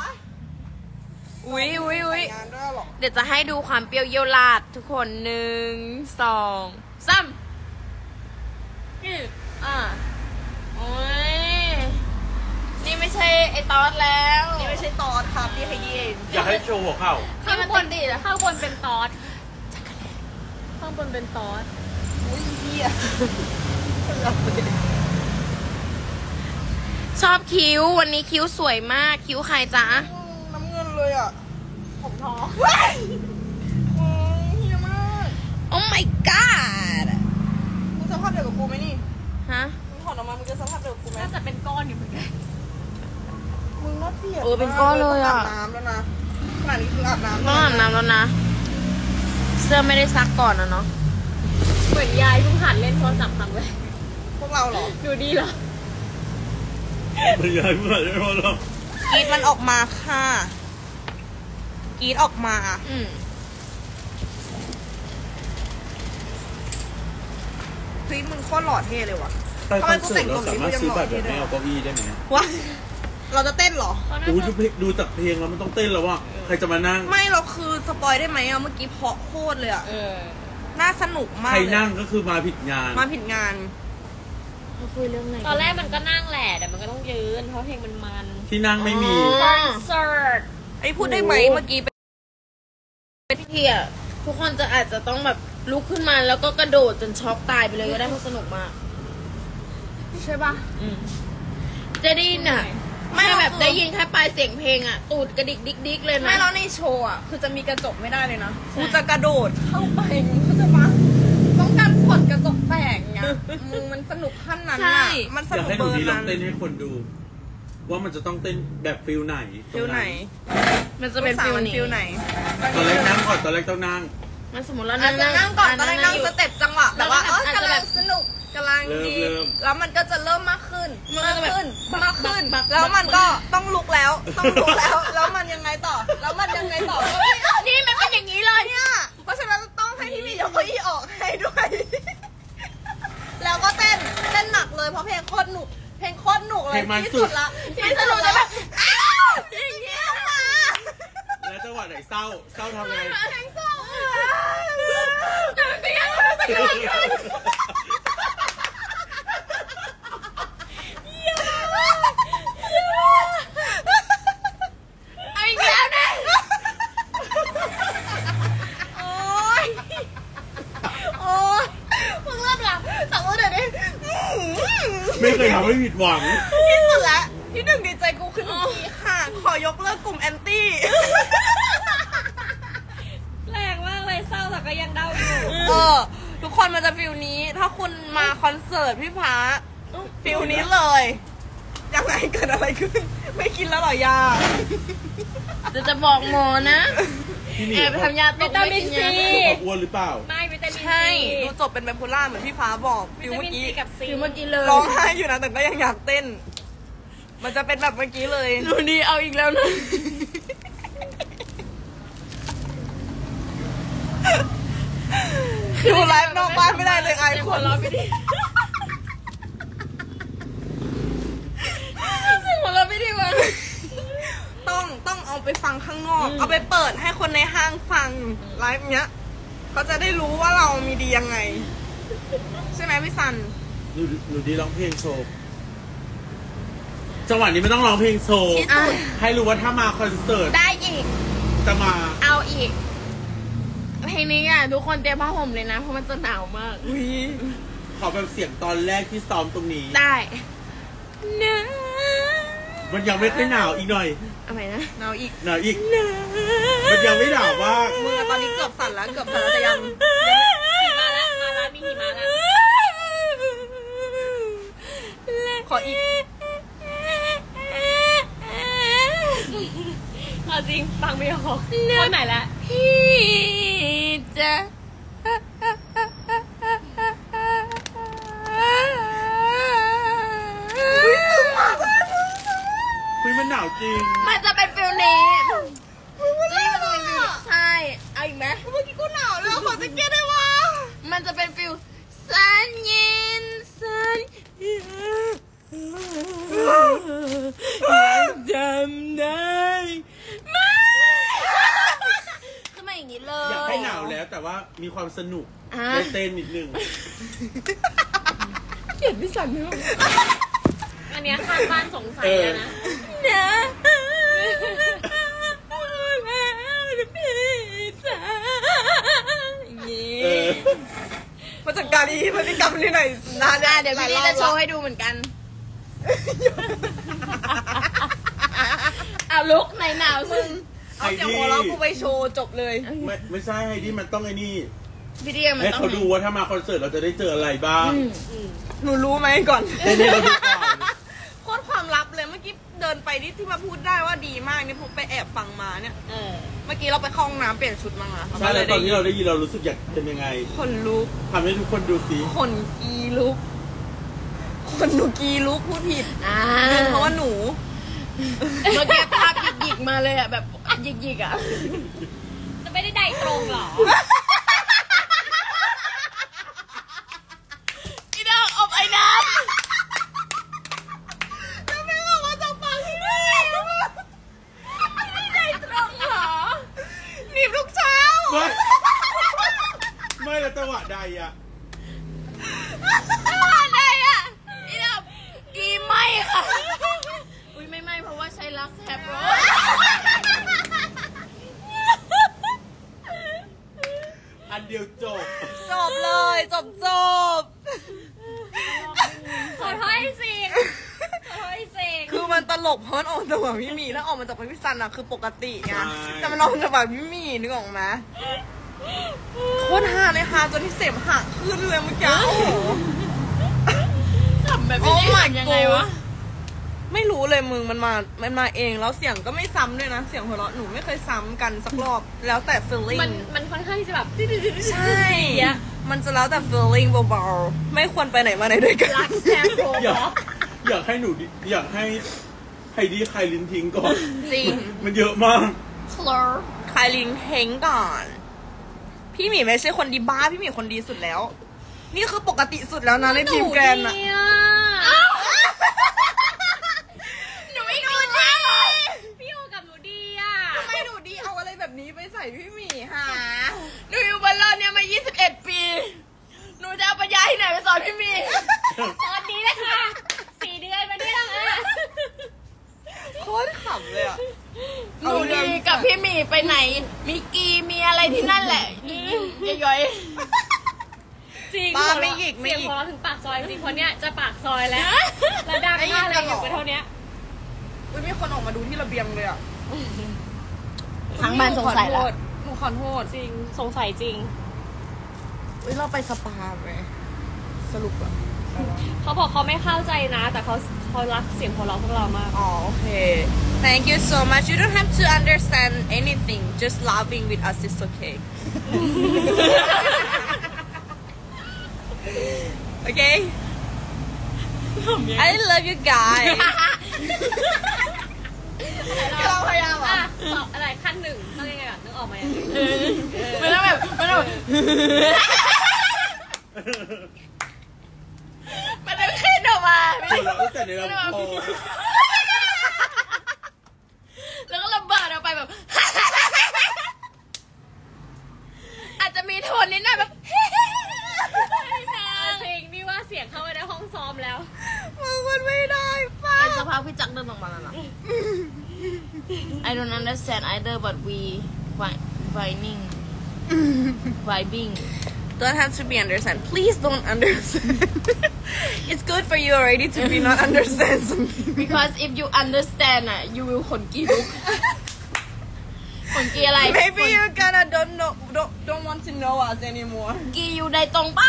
Speaker 4: อุ๊ยอุ๊ยอุ๊ย
Speaker 2: งานด้วยหรอ
Speaker 4: เดี๋ยวจะให้ดูความเปรี้ยวเยี่ยวลาดทุกคนหนึ่งสองสามนี่อ่ะโอ้ยนี่ไม่ใช่ไอ้ตอสแล้ว
Speaker 2: นี่ไม่ใช่ตอนครับนี่ขยี้เอง
Speaker 1: ำอยากให้โชว์หัวเข่า
Speaker 4: นี่มัน
Speaker 3: ข้างบ
Speaker 4: ติ
Speaker 3: น
Speaker 4: ดดิอะ
Speaker 3: ข้างบนเป็นตอสข้างบนเป็นตอส
Speaker 2: อุ้ยเฮีย
Speaker 4: ชอบคิ้ววันนี้คิ้วสวยมากคิ้วใครจ๊ะ
Speaker 2: น้ำเงินเลยอ่ะ
Speaker 3: ผมท้อง
Speaker 2: ว้ายโอ้ยเฮียมาก
Speaker 4: โอ้ my god
Speaker 2: มึงสภาพเดียวกับกูไหมนี่
Speaker 4: ฮะ
Speaker 2: มึงถอดออกมามึงจะสภาพเดียวกับกูไหม
Speaker 3: น่าจะเป็นก้อนอยู่เหมือนกัน
Speaker 2: มึงน่าเกลียด
Speaker 4: เออเป็นก้อนเลยอะ
Speaker 2: อาบน้ำแล้วนะขนาดนี้คืออาบน้ำ
Speaker 4: ต้องอาบน้ำแล้วนะ เสื้อไม่ได้ซักก่อนนะเนาะ
Speaker 3: เหมือนยายเพิ่งหัดเล่นโทรศัพท์ครั้งแรก
Speaker 2: พวกเราเหรอ
Speaker 3: หนูดีเหรอ
Speaker 1: ไม่ใช่ไม่ใช่ไม่ใช่
Speaker 2: กรีดมันออกมาค่ะกรีดออกมา
Speaker 4: อืม
Speaker 2: เฮ้ยมึงโคตรหล่อเท่เลยว่ะ
Speaker 1: ไปคอนเสิร์ตเราสามารถซื้อบัตรแบบไม่เอาเก้าอี้ได้ไหม
Speaker 2: วะเราจะเต้นเหรอ
Speaker 3: เขาน่า
Speaker 1: ดู
Speaker 3: จะ
Speaker 1: ดูเพลงดูจากเพลงแล้วมันต้องเต้นแล้วว่าใครจะมานั่ง
Speaker 2: ไม่เราคือสปอยได้ไหมอะเมื่อกี้เพราะโคตรเลยอะ
Speaker 3: เออ
Speaker 2: น่าสนุกมาก
Speaker 1: ใคร
Speaker 2: เลย
Speaker 1: นั่งก็คือมาผิดงาน
Speaker 2: มาผิดงาน
Speaker 4: เขาคุยเรื่องไหน
Speaker 3: ตอนแรกมันก็นั่งแหละแต่มันก็ต้องยืนเพราะเพลงมันมัน
Speaker 1: ที่นั่งไม่มี
Speaker 3: คอนเสิร์ต
Speaker 2: ไอ้พูดได้ไหมเมื่อกี้
Speaker 4: เป็นที่อ่ะทุกคนจะอาจจะต้องแบบลุกขึ้นมาแล้วก็กระโดดจนช็อกตายไปเลยก็ได้เพราะสนุกมาก
Speaker 2: ใช่ปะ
Speaker 4: อืมจะได้ยินอ่ะ
Speaker 2: ไม่
Speaker 4: ไม่
Speaker 2: หรอก
Speaker 4: แบบได้ยินแค่ปลายเสียงเพลงอ่ะ ตูดกระดิกดิกดิกเลยนะ
Speaker 2: ไม่แล้วในโชว์อะคือจะมีกระจกไม่ได้เลยนะ
Speaker 4: ใช่
Speaker 2: กูจะกระโดดเข้าไปมึงเข้าใจปะต้องการกดกระจกแตกไงมึงมันสนุกขั้นนั้น
Speaker 4: ใช่
Speaker 2: อะมันส
Speaker 1: อยาก
Speaker 2: นุก
Speaker 1: ให้ห
Speaker 2: เบ
Speaker 1: นู
Speaker 2: อ
Speaker 1: ดี
Speaker 2: ร์
Speaker 1: ลอ
Speaker 2: นั้
Speaker 1: ง
Speaker 2: น
Speaker 1: เต้นให้คนดู ว่ามันจะต้องเต้นแบบฟิลไหน
Speaker 2: ฟิลไหน
Speaker 4: มันจะเป็นฟิล
Speaker 2: มัน
Speaker 4: นี้
Speaker 2: ฟิลไหน
Speaker 1: ตอนแรกนั่งก่อนตอนแรกต้องนั่ง
Speaker 4: มันสมมติเรา
Speaker 2: อา
Speaker 4: นั่
Speaker 2: จ
Speaker 4: ง
Speaker 2: จะนั่งก่อนตอนแรกนั่ง
Speaker 4: ยู่
Speaker 2: สเต็ปจังหวะแบบว่าเออ
Speaker 4: อาจจะ
Speaker 2: กำ
Speaker 4: แบ
Speaker 2: ลั
Speaker 4: บ
Speaker 2: งสนุกกำลัง
Speaker 1: เริ่ม
Speaker 2: ดี
Speaker 1: เริ่ม
Speaker 2: แล้วมันก็จะเริ่มมากขึ้น
Speaker 4: มันก็
Speaker 2: มาก
Speaker 4: จะแบบ
Speaker 2: ขึ้น
Speaker 4: บัก
Speaker 2: มากขึ้น
Speaker 4: บักบัก
Speaker 2: แล้วมัน
Speaker 4: บัก
Speaker 2: ก็ต้องลุกแล้ว ต้องลุกแล้ว แล้วมันยังไงต่อ แล้วมันยังไงต่อ
Speaker 4: นี่มันเป็นอย่างนี้เลย
Speaker 2: เนี่ยเพราะฉะนั้นต้องให้พี่มียกเก้าอี้ออกให้ด้วย แล้วก็เต้นเต้นหนักเลยเพราะเพลงโคตรหนุกเพลงโคตรหนุกเลย
Speaker 1: เพลงมัน
Speaker 2: ที่
Speaker 1: สุ
Speaker 2: สุ
Speaker 1: ด
Speaker 2: ดละ
Speaker 4: ที่
Speaker 2: ที่
Speaker 4: สุ
Speaker 2: สุ
Speaker 4: ด
Speaker 2: ด
Speaker 4: แล้
Speaker 2: แล้ว ว
Speaker 4: แบ
Speaker 2: แบบ บอ้าวอย่างเงี้ยค่ะ
Speaker 1: แล้วจังหวะไหนเศร้าเศร้าทำไง
Speaker 2: เพลงเศร้า
Speaker 4: เอาอีกแล้วนะ
Speaker 2: โอ๊ยโอ๊ยมึงเริ่มหลังสั่งว่าเดี๋ยวนี้
Speaker 1: ไม่เคยทำให้ผิดหวัง
Speaker 2: ที่สุดแล้วที่หนึ่งดีใจกูขึ้นทีค่ะ ขอยกเลิกกลุ่มแอนตี้
Speaker 3: แรงมากเลยเศร้าแต่ก็ยังเดาอยู่
Speaker 2: เออ ทุกคนมันจะฟิลนี้ ถ้าคุณมาคอนเสิร์ตพี่ฟ้าฟิลนี้เลย ยังไงเกิดอะไรขึ้น ไม่กินแล้วเหรอยา
Speaker 4: จะจะบอกหมอนะ
Speaker 1: พี่หนิ
Speaker 4: แอบไปทำยาต
Speaker 3: วิ
Speaker 4: ก
Speaker 3: ตา
Speaker 4: ไม่
Speaker 3: มิน
Speaker 4: กิน
Speaker 3: ซี
Speaker 4: ยา
Speaker 1: เขาอ้วนหรือเปล่า
Speaker 3: ไม่วิตามิน
Speaker 2: ใช่
Speaker 3: ซี
Speaker 2: ดูจบเป็นไบโพล่าเหมือนพี่ฟ้าบอกฟิ
Speaker 3: วิ
Speaker 2: ล
Speaker 3: ตา
Speaker 2: เมื่
Speaker 3: มิ
Speaker 2: อน กี้
Speaker 3: ซีกับซี
Speaker 4: คือเมื่อกี้เลย
Speaker 2: ร้องไห้อยู่นะแต่ก็ยังอยากเต้น มันจะเป็นแบบเมื่อกี้เลย
Speaker 4: หนูดีเอาอีกแล้วนะ
Speaker 2: ดูไลฟ์นอกบ้านไม่ได้เลยไอคน
Speaker 4: เราไม่ดีรู้สึกเหมือน
Speaker 2: ไปฟังข้างนอกเอาไปเปิดให้คนในห้างฟังไลฟ์เนี้ยเขาจะได้รู้ว่าเรามีดียังไงใช่ไหมพี่ซัน
Speaker 1: หนูหนูดีร้องเพลงโชว์จังหวะนี้ไม่ต้องร้องเพลงโชว์ให้รู้ว่าถ้ามาคอนเสิร์ต
Speaker 4: ได้อีก
Speaker 1: จะมา
Speaker 4: เอาอีกเพลงนี้อ่ะทุกคนเตรียมผ้าห่มเลยนะเพราะมันจะหนาวมาก
Speaker 1: ขอแบบเสียงตอนแรกที่ซ้อมตรงนี้
Speaker 4: ได้เนอะ
Speaker 1: มันยังไม่ค่อยหนาวอีกหน่อย
Speaker 4: อะไรนะ
Speaker 2: หนาวอีก
Speaker 1: หนาวอีกมันยังไม่หนาวมาก
Speaker 2: มือตอนนี้เกือบสั่นแล้วเกือบสั่นแล้วแต่ยัง
Speaker 3: หิมะแล้วมาแล้วมีหิมะแล้ว
Speaker 2: ขออีก
Speaker 3: เอาจริงฟังไม่ออกคนไหนละ
Speaker 4: พี่จะ
Speaker 1: คุยมันหนาวจริง
Speaker 4: มันจะเป็นฟิลนี้นี่มันจะเป็นฟิลใช่เอาอีกไหม
Speaker 2: เมื่อกี้กูหนาวแล้วขอจะเก็ตได้วะ
Speaker 4: มันจะเป็นฟิลสัญญาณสัญจำได้ไหมคือมาอย่างนี้เลย
Speaker 1: อยากให้หนาวแล้วแต่ว่ามีความสนุกเต้นนิดนึง
Speaker 2: เกลียดพี่สันเนอะ
Speaker 3: อันนี้ข้างบ้านสงสัยแล้วนะ
Speaker 4: เนี่ยพี่จ๋า
Speaker 2: มาจัดการอีพฤติกรรมนี่หน่อยนาน
Speaker 4: เดี๋ยวพี่จะโชว์ให้ดูเหมือนกันเอาลุกในหนาวซึ่ง
Speaker 2: เอาเสียงหัวเราะกูไปโชว์จบเลย
Speaker 1: ไม่ไม่ใช่ไฮดี้มันต้องไอ้นี่
Speaker 4: พี่เดียมัน
Speaker 1: ต้องให้เขาดูว่าถ้ามาคอนเสิร์ตเราจะได้เจออะไรบ้าง
Speaker 2: หนูรู้ไหมก่อน
Speaker 1: ในนี้เราดูก่อน
Speaker 2: โคตรความลับเลยเมื่อกี้เดินไปนี่ที่มาพูดได้ว่าดีมากนี่ผมไปแอบฟังมาเนี่ยเมื่อกี้เราไปเข้าห้องน้ำเปลี่ยนชุดมา
Speaker 1: ใช่แล้วตอนที่เราได้ยินเรารู้สึกอยากเป็นยังไง
Speaker 2: คนลุก
Speaker 1: ทำให้ทุกคนดูสิ
Speaker 2: คนกีลุกคนหนูกีลุกพูดผิดเพราะว่าหนู
Speaker 4: เมื่อกี้ภาพหยิกๆมาเลยอ่ะแบบหยิกๆอ่ะ
Speaker 3: จะไม่ได้ใดตรงหรอ
Speaker 4: อีดอกอบไอ้น้ำ
Speaker 2: แล้วแม่บอกว่าจะฟังที่นี่
Speaker 4: ไม่ได้ตรงหรอ
Speaker 2: หนีบทุกเช้า
Speaker 1: ไม่ไม่แล้วจังหวะใดอ่ะ
Speaker 4: จังหวะใดอ่ะอีดอกกีไม่ค่ะอุ้ยไม่ไม่เพราะว่าใช้ลักแทบโร
Speaker 1: อันเดียวจบ
Speaker 2: จบเลยจบจบ
Speaker 3: ขอโทษสิขอโทษสิ
Speaker 2: คือมันตลกเพราะมันออกจากแบบพี่มีแล้วออกมาจากพี่ซันอะคือปกติไงแต่มันออกจากแบบพี่มีนึกออกไหมโคตรฮาเลยฮาจนที่เสมหักขึ้นเลยเมื่อกี้โอ้โห
Speaker 4: ทำแบบนี้ยังไงวะ
Speaker 2: ไม่รู้เลยมึงมันมามันมาเองแล้วเสียงก็ไม่ซ้ำด้วยนะเสียงหัวเราะหนูไม่เคยซ้ำกันสักรอบแล้วแต่ feeling
Speaker 3: มันมันค่อนข้างที่จะแบบ
Speaker 2: ใช่มันจะแล้วแต่ feeling เบาๆไม่ควรไปไหนมาไหนด้วยกัน
Speaker 3: รักแท้โผล่
Speaker 1: อยากอยากให้หนูอยากให้ไฮดี้คลายลิ้นทิ้งก่อน
Speaker 2: จริง
Speaker 1: มันเยอะมาก
Speaker 2: คลอร์คลายลิ้นทิ้งก่อนพี่หมีไม่ใช่คนดีบ้าพี่หมีคนดีสุดแล้วนี่คือปกติสุดแล้วนะในทีมแกรนอะ
Speaker 4: หนูไม่ดูดี
Speaker 3: พี่อยู่กับหนูดีอะ
Speaker 2: ทำไมหนูดีเอาอะไรแบบนี้ไปใส่พี่หมีหา
Speaker 4: หนูอยู่บนโลกเนี่ยมายี่สิบเอ็ดปีหนูจะเอาปัญญาที่ไหนไปสอนพี่หมี
Speaker 3: ตอนนี้นะคะสี่เดือนมาเนี่ยนะ
Speaker 2: โคตรขำเลยอะ
Speaker 4: หนูดีกับพี่หมีไปไหนมีกีมีอะไรที่นั่นแหละย่อย
Speaker 3: จริงไม่หยิกไม่หยิกพอถึงปากซอยจริงคนเนี้ยจะปากซอยแล้วแล้วดังมากเลยอยู่ไปเท่านี้
Speaker 2: อุ้ยมีคนออกมาดูที่ระเบียงเลยอ่ะ
Speaker 4: ทั้งบ้านสงสัยแล้ว
Speaker 2: ขอโทษ
Speaker 3: จริงสงสัยจริง
Speaker 2: อุ้ยเราไปสปาไหมสรุปอะ
Speaker 3: เขาบอกเขาไม่เข้าใจนะแต่เขาเขารักเสียงของเราพวกเรามาก
Speaker 2: อ๋อโอเค Thank you so much you don't have to understand anything just laughing with us is okay Okay I love you guys
Speaker 3: เราพยายามอ่ะอะไรขั้นหนึ่งต้องยังไงอ่ะนึกออกไหม
Speaker 4: ไม่ต้องแบบไม่ต้องมันต้องขึ้นออกมา
Speaker 1: คนเราแต่ในลำโพง
Speaker 4: แล้วก็ระเบิดออกไปแบบ don't understand either but we vibing vibing
Speaker 2: don't have to be understand please don't understand it's good for you already to be not understand something
Speaker 4: because if you understand อ่ะ you will ขนกีลุก ขนกีอะไร
Speaker 2: maybe you gonna don't know don't don't want to know us anymore
Speaker 4: กีอยู่ในตรงป้า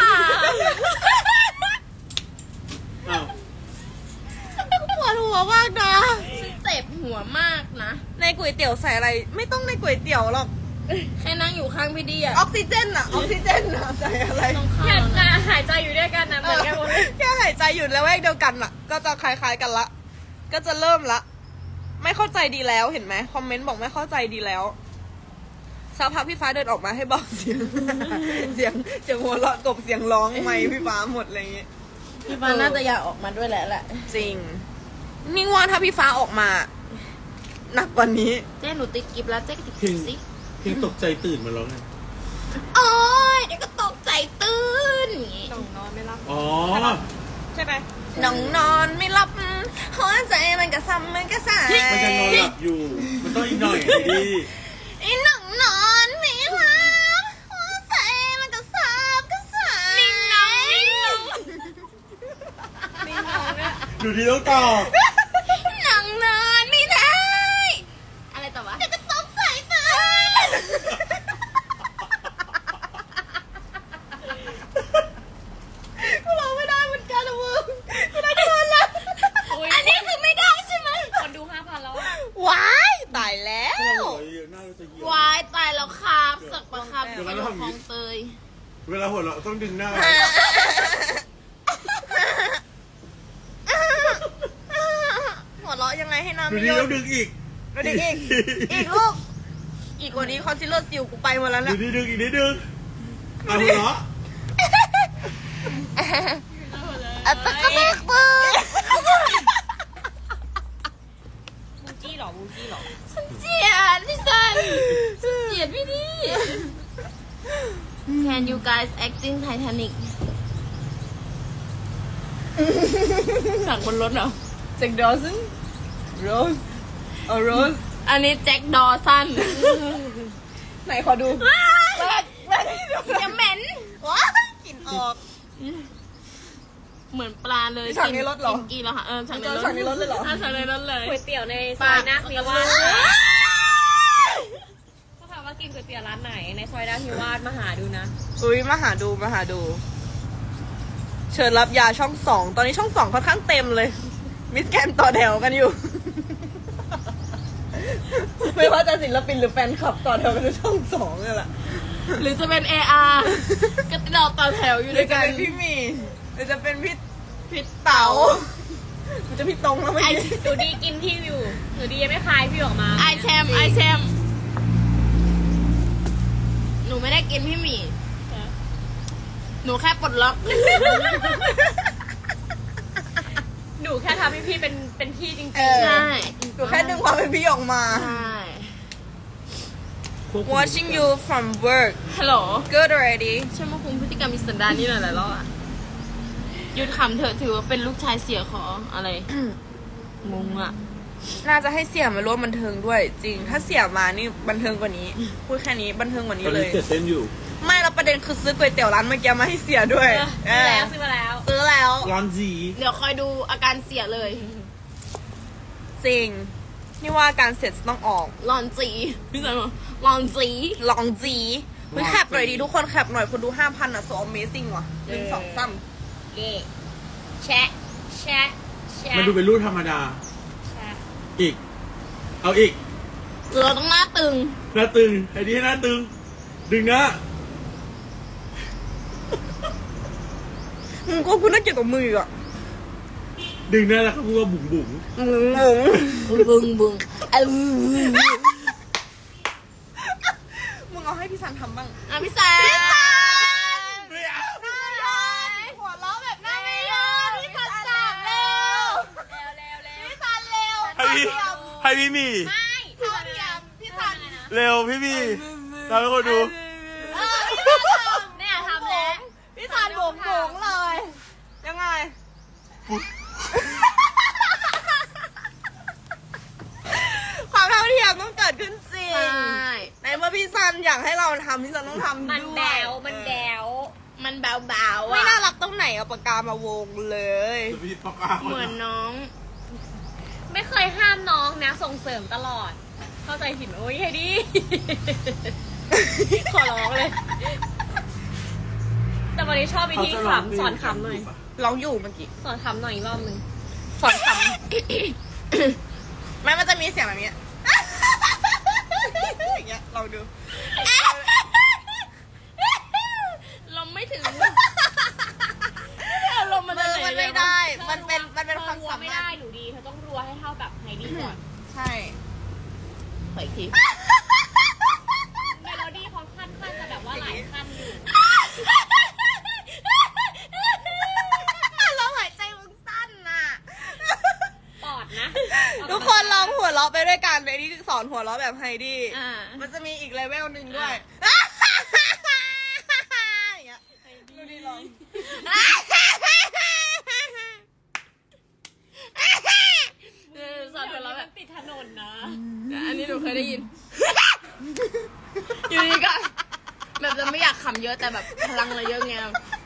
Speaker 1: อ้าว
Speaker 2: ปวดหัวมากนะ
Speaker 4: เจ็บหัวมากนะ
Speaker 2: ในก๋วยเตี๋ยวใส่อะไรไม่ต้องในก๋วยเตี๋ยวหรอก
Speaker 4: แค่นั่งอยู่ข้างพี่ดีอะ
Speaker 2: ออกซิเจนอะออกซิเจนอะใส่อะไร
Speaker 4: ต้องเข้า
Speaker 3: แค่
Speaker 4: แล้วนะ
Speaker 3: หายใจอยู่ด้วยกันนะเหมือนกันหมดเลย
Speaker 2: แค่หายใจอยู่แล้วแวกเดียวกันอะก็จะคล้ายๆกันละ ก็จะเริ่มละ ไม่เข้าใจดีแล้วเห็นไหมคอมเมนต์บอกไม่เข้าใจดีแล้วสักพักพี่ฟ้าเดินออกมาให้เบาเสียง เสียงเสียงหัวเราะกบเสียงร้องไม่พี่ฟ้าหมดอะไรอย่างเงี้ย
Speaker 4: พี่ฟ้าน่าจะอยากออกมาด้วยแหละแหละ
Speaker 2: จริงนิ่งว่าถ้าพี่ฟ้าออกมาหนักกว่านี้
Speaker 4: เจ๊หนูติดกิฟแล้วเจ๊ก็ติด
Speaker 1: เพี
Speaker 4: กิ
Speaker 1: ยง
Speaker 4: ฟสิ
Speaker 1: เพียงตกใจตื่นมาแล้วไง
Speaker 4: โอ๊ยเดี๋ยวก็ตกใจตื่นอย่างงี้
Speaker 3: หนองนอนไม่รับ
Speaker 1: อ๋อ
Speaker 3: ใช่ไหม
Speaker 2: น้องนอนไม่หลับหัวใจมันกระซ้ำมันกระสาย
Speaker 1: มันยังนอนหลับอยู่ มันต้องอีกหน่อยดี
Speaker 2: ไอ้น้องนอนไม่หลับหัวใจมันกระซ้ำกระสาย
Speaker 4: นิ่งน้องนิ่งน้อง
Speaker 3: นี่น้องเนี่ย
Speaker 1: ดูดีต้องตอบ
Speaker 4: หนังนอนไม่ได้ อะไรต่อวะ
Speaker 2: จะกระตกใจตื่นกูร้องไม่ได้เหมือนกันนะมึงกูได้เงินแล้ว
Speaker 4: อันนี้คือไม่ได้ใช่ไหม
Speaker 3: คนดูห้าพันแล้วอะ
Speaker 2: ว้ายตายแล้ว
Speaker 1: หน้าเราจะเหี่ยว
Speaker 4: วายตายแล้วครับสักประครับ
Speaker 1: เดี๋ยว
Speaker 4: เป็
Speaker 1: มัน น
Speaker 4: ข
Speaker 1: ทำอย่างนี้
Speaker 4: องเตย
Speaker 1: เวลาหัวเราะต้องดึงหน้า
Speaker 2: หัวเราะยังไงให้น้ำ
Speaker 1: ดู
Speaker 2: ไม่
Speaker 1: ดี
Speaker 2: ย่
Speaker 1: ต้องดึงอีก
Speaker 2: ดูดิอีก อีกลูก อีกกว่านี้คอนซีลเลอร์ซิลกูไปหมดแล้ว
Speaker 1: ดู
Speaker 2: นะ
Speaker 1: ดีดึงอีกนิดนึงเอาหัวเราะ
Speaker 2: อะตะกะตึกตึก
Speaker 3: บูจี้เหรอบูจี้เหรอ
Speaker 4: ฉันเจียดพี่สันฉันเจียดพี่ดี Can you guys acting Titanic หนังบนรถเหรอ
Speaker 2: แจ็คดอสันโรสเอาโรส
Speaker 4: อันนี้แจ็คดอสัน
Speaker 2: ไหนขอดู
Speaker 4: ว้าย
Speaker 2: มาให้ดู
Speaker 4: อย่าเหม็น
Speaker 2: ว้ายกลิ่นออก
Speaker 4: เหมือนปลาเลย
Speaker 2: ฉากในรถเหรอ
Speaker 4: กินกีแล้วค่ะเออฉากในรถ
Speaker 2: ฉากในรถเลยเหรอ
Speaker 4: อ่ะฉากในรถเลย
Speaker 3: ก๋วยเตี๋ยวในซอยนาคนิวาส
Speaker 4: ปาก
Speaker 3: เขาถามว่ากินก๋วยเตี๋ยวร้านไหนในซอยนาคนิวาสมาหาดูนะ
Speaker 2: อุ้ยมาหาดูมาหาดู เชิญรับยาช่องสองตอนนี้ช่องสองค่อนข้างเต็มเลย มิสแกนต่อแถวกันอยู่ ไม่ว่าจะศิลปินหรือแฟนคลับต่อแถวกันอยู่ช่องสองนี่แหละ
Speaker 4: หรือจะเป็น เอ อาร์ ก็เราต่อแถวอยู่
Speaker 2: ห
Speaker 4: ด้
Speaker 2: รื
Speaker 4: ว
Speaker 2: อย จะ
Speaker 4: กัน
Speaker 2: เป็นพี่หมีหรือจะเป็นพี่
Speaker 4: พิษ
Speaker 2: เต๋าหรือจะพี่ตรงแล้วไม่
Speaker 3: ไอ
Speaker 2: ใช่
Speaker 3: หนูดีกินพี่อยู่หนูดียังไม่คลายพี่ออกมา
Speaker 4: ไอแชมไอแชมหนูไม่ได้กินพี่หมี่หนูแค่ปลดล็อก
Speaker 3: หนูแค่ทำให้พี่เป็นเป็นพี่จริง
Speaker 2: เออ
Speaker 4: ใช่
Speaker 2: หนูแค่ดึงความเป็นพี่ออกมา
Speaker 4: ใช่
Speaker 2: watching you from work
Speaker 4: ฮัลโหล
Speaker 2: good already
Speaker 4: ช่วยมาคุมพฤติกรรมมิสสันดานนี่หน่อยหลายรอบอะหยุดขำเถอะถือว่าเป็นลูกชายเสียของอะไร งงอะ
Speaker 2: น่าจะให้เสี่ยมาร่วมบันเทิงด้วย จริง ถ้าเสี่ยมานี่บันเทิงกว่านี้ พูดแค่นี้บันเทิงกว่า
Speaker 1: ต
Speaker 2: นี้
Speaker 1: อน
Speaker 2: เล
Speaker 1: นี้
Speaker 2: ย
Speaker 1: เสร็จเส้นอยู่
Speaker 2: ไม่แล้วประเด็นคือซื้อก๋วยเตี๋ยวร้านเมื่อกี้มาให้เสียด้วย
Speaker 3: ๆซื้อแล้วซื้อมาแล้ว
Speaker 2: ซื้อแล้ว
Speaker 1: ร้านจี
Speaker 4: เดี๋ยวคอยดูอาการเสียเลย
Speaker 2: จริง นี่ว่าการเสร็จต้องออก
Speaker 4: ลอนจีพี่สันบอกลอนจี
Speaker 2: ลองจีเฮ้ยแคปหน่อยดิทุกคนแคปหน่อยคนดูห้าพันอ่ะ so amazing ว่ะหนึ่งสองสาม
Speaker 3: เย่แชะแชะแชะ
Speaker 1: มันดูเป็นรูปธรรมดา
Speaker 3: แชะ
Speaker 1: อีก เอาอีก
Speaker 4: เราต้องหน้าตึง
Speaker 1: หน้าตึงไอ้นี่หน้าตึง ดึงหน้า
Speaker 2: มึงก็พูดน่าเกลียดกับมืออ่ะ
Speaker 1: ดึงหน้าแล้วก็พูดว่าบุ๋งบุ๋ง
Speaker 2: งง
Speaker 4: บึงบึงเออ
Speaker 2: มึงเอาให้พี่สันทำบ้าง
Speaker 4: อ่ะพี่สัน
Speaker 1: ไม่เอา
Speaker 2: หัวเราะแบบหน้าไม่ยอมพี่สันจับเร็ว
Speaker 3: เร็วเร็วเร็ว
Speaker 2: พี่สันเร็ว
Speaker 1: ให้พี่ให้พี่หมี
Speaker 3: ไม่
Speaker 2: เท่าเทียมพี่สัน
Speaker 1: เร็วพี่หมีเราให้คนดู
Speaker 2: เออพี่สันทำ
Speaker 3: เนี่ยทำแล้ว
Speaker 2: พี่สันโบกโบกเลย ยังไง ความเท่าเทียมรมต้องเกิดขึ้นจริง
Speaker 4: ใช่
Speaker 2: ในเมื่อพี่ซันอยากให้เราทำพี่ซันต้องทำด้วย
Speaker 3: มันแบวมันแบว
Speaker 4: มันเบาๆ
Speaker 2: ไม่
Speaker 4: อ่ะ
Speaker 2: น่ารักตรงไหนเอาปากกามาวงเลย
Speaker 1: จะพี่ปากกา
Speaker 4: เหมือนน้อง
Speaker 3: ไม่เคยห้ามน้องนะส่งเสริมตลอด เข้าใจผิดโอ้ยไฮดี้ ขอร้องเลย แต่วันนี้ชอบวิธีขำสอนขำหน่อย
Speaker 2: เราอยู่เมื่อกี้
Speaker 3: สอนขำหน่อยอีกรอบนึง
Speaker 2: สอนคำ แม่มันจะมีเสียงแบบนี้อย่างเงี้ยเราดู
Speaker 4: ลมไม่ถึงลมมัน
Speaker 2: มือ
Speaker 4: จะ
Speaker 2: มัน
Speaker 4: ไหล
Speaker 2: ไม่ได้ มันเป็นมันเป็นความ
Speaker 3: รัว
Speaker 2: สา
Speaker 3: ไม่
Speaker 2: มาร
Speaker 3: ได้
Speaker 2: ถ
Speaker 3: หนูดีเธอต้องรัวให้เท่าแบบไฮดี้ก่อน
Speaker 2: ใช่
Speaker 4: ไปอีกที
Speaker 3: เมโลดี้เขาขั้นขั้นจะแบบว่าหลายขั้นอยู่
Speaker 2: เราหายใจมึงสั้นน่ะ
Speaker 3: ปอดนะ
Speaker 2: ทุกคนลองหัวเราะไปด้วยกันเลยนี่สอนหัวเราะแบบไฮดี้
Speaker 4: อ่า
Speaker 2: มันจะมีอีกเลเวลหนึ่งด้วยอย่างเงี้ยดูดิลอง
Speaker 4: เออสอนหัวเราะแบบ
Speaker 3: ติดถนนนะ
Speaker 4: อันนี้หนูเคยได้ยิน อยู่ดีก็แบบจะไม่อยากขำเยอะแต่แบบพลังเราเยอะไง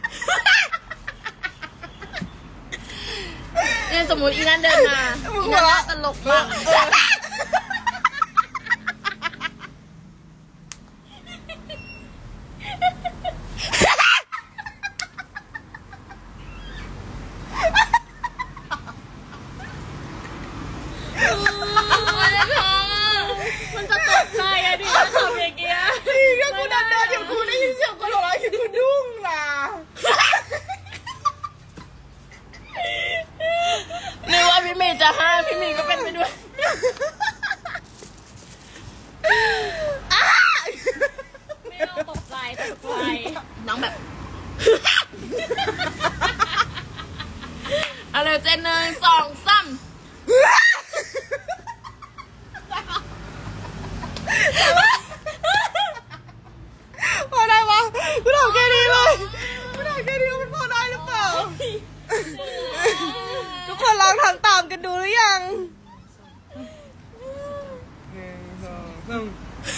Speaker 4: เนี่ยสมมติอีนั่นเดินมาอีนั่นน่าตลกมาก
Speaker 3: มันจะตกใจอะดิถ้าทำอย่างเงี้ย
Speaker 2: อีกแล้วกูเดินเดินเดี๋ยวกูได้ยินเสียงคนหัวเราะอยู่กูดุ้งล่ะ
Speaker 4: นึกว่าพี่เมย์จะห้ามพี่เมย์ก็เป็นไปด้วย
Speaker 3: ไม่ต้องตกใจตกใจ
Speaker 4: น้องแบบ อะไรเจนหนึ่งสองสาม
Speaker 2: พอได้ปะกูถามแค่นี้เลยกูถามแค่นี้ว่ามันพอได้หรือเปล่า ทุกคนลองทำตามกันดูหรือยังหนึ่งสองสาม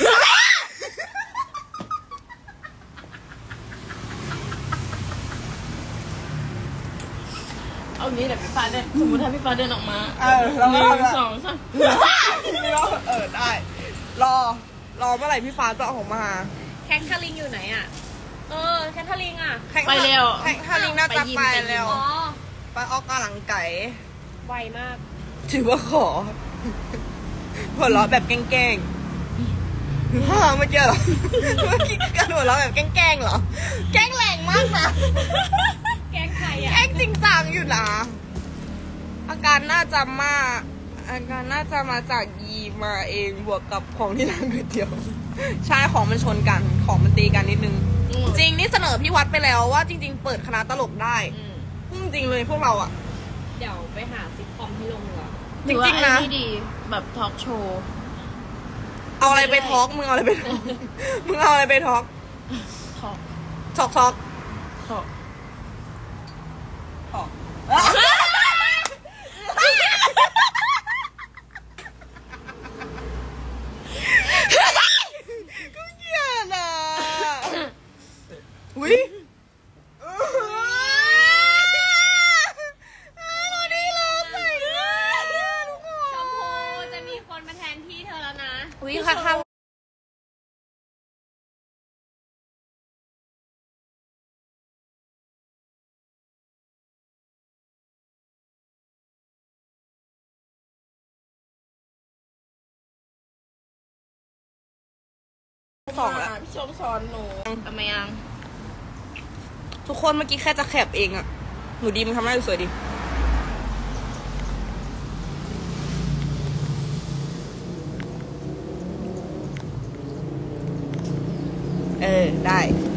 Speaker 4: เอางี้เดี๋ยวพี่ฟ้าเดินสมมติถ้าพี่ฟ้าเดินออกมา
Speaker 2: เออเรา
Speaker 4: หนึ่
Speaker 2: ก็
Speaker 4: ง
Speaker 2: ทำ
Speaker 4: สองสาม
Speaker 2: เออได้ รอ รอเมื่อไหร่พี่ฟ้าจะออกมา
Speaker 3: แคทเธอรีนอยู่ไหนอะเออแคทเธอรีนอะ
Speaker 4: ไปเร็ว
Speaker 2: แข่งทาลิงน่าจะไปแล้ว
Speaker 3: อ๋อ
Speaker 2: ไปออกกำลังไก่
Speaker 3: ไวมาก
Speaker 2: ถือว่าขอ หัวเราะแบบแกล้งๆฮ่าเมื่อกี้เหรอ เมื่อกี้กันหัวเราะแบบแกล้งๆเหรอ แกล้งแรงมากนะ
Speaker 3: แกงใคร
Speaker 2: แก
Speaker 3: อะ
Speaker 2: ล้งจริงจังอยู่นะ อาการน่าจะมาอาการน่าจะมาจากยีมาเองบวกกับของที่ร้านก๋วยเตี๋ยว ใช่ของมันชนกัน ของมันตีกันนิดนึง จริงนี่เสนอพี่วัดไปแล้วว่าจริง ๆ เปิดคณะตลกได้
Speaker 3: อืม
Speaker 2: พูดจริงเลยพวกเราอะ
Speaker 3: เดี๋ยวไปหาซิทคอมให้ลงดีกว่า
Speaker 2: จริงๆนะ
Speaker 4: หอว่าไอ้ดีแบบทอล์กโชว์
Speaker 2: เอาอะไรไปทอล์กมึงเอาอะไรไปทอล์กมึงเอาอะไรไปทอล์ก
Speaker 4: ทอล์ก
Speaker 2: ทอล์กทอล์ก
Speaker 4: ทอล์ก
Speaker 2: ทอล์กก็เกลียดอ่ะอุ้ยวันนี้เราใส่เสื้อทุกค
Speaker 3: ชมพู
Speaker 2: น
Speaker 3: จะมีคนมาแทนที่เธอแล้วนะ
Speaker 2: อุ้ยค่ะค่ะสองแล้ว
Speaker 4: พี่ชมสอนหนูทำไมยัง
Speaker 2: ทุกคนเมื่อกี้แค่จะแคบเองอะหนูดีมันทำให้ดูสวยดิเออ ได้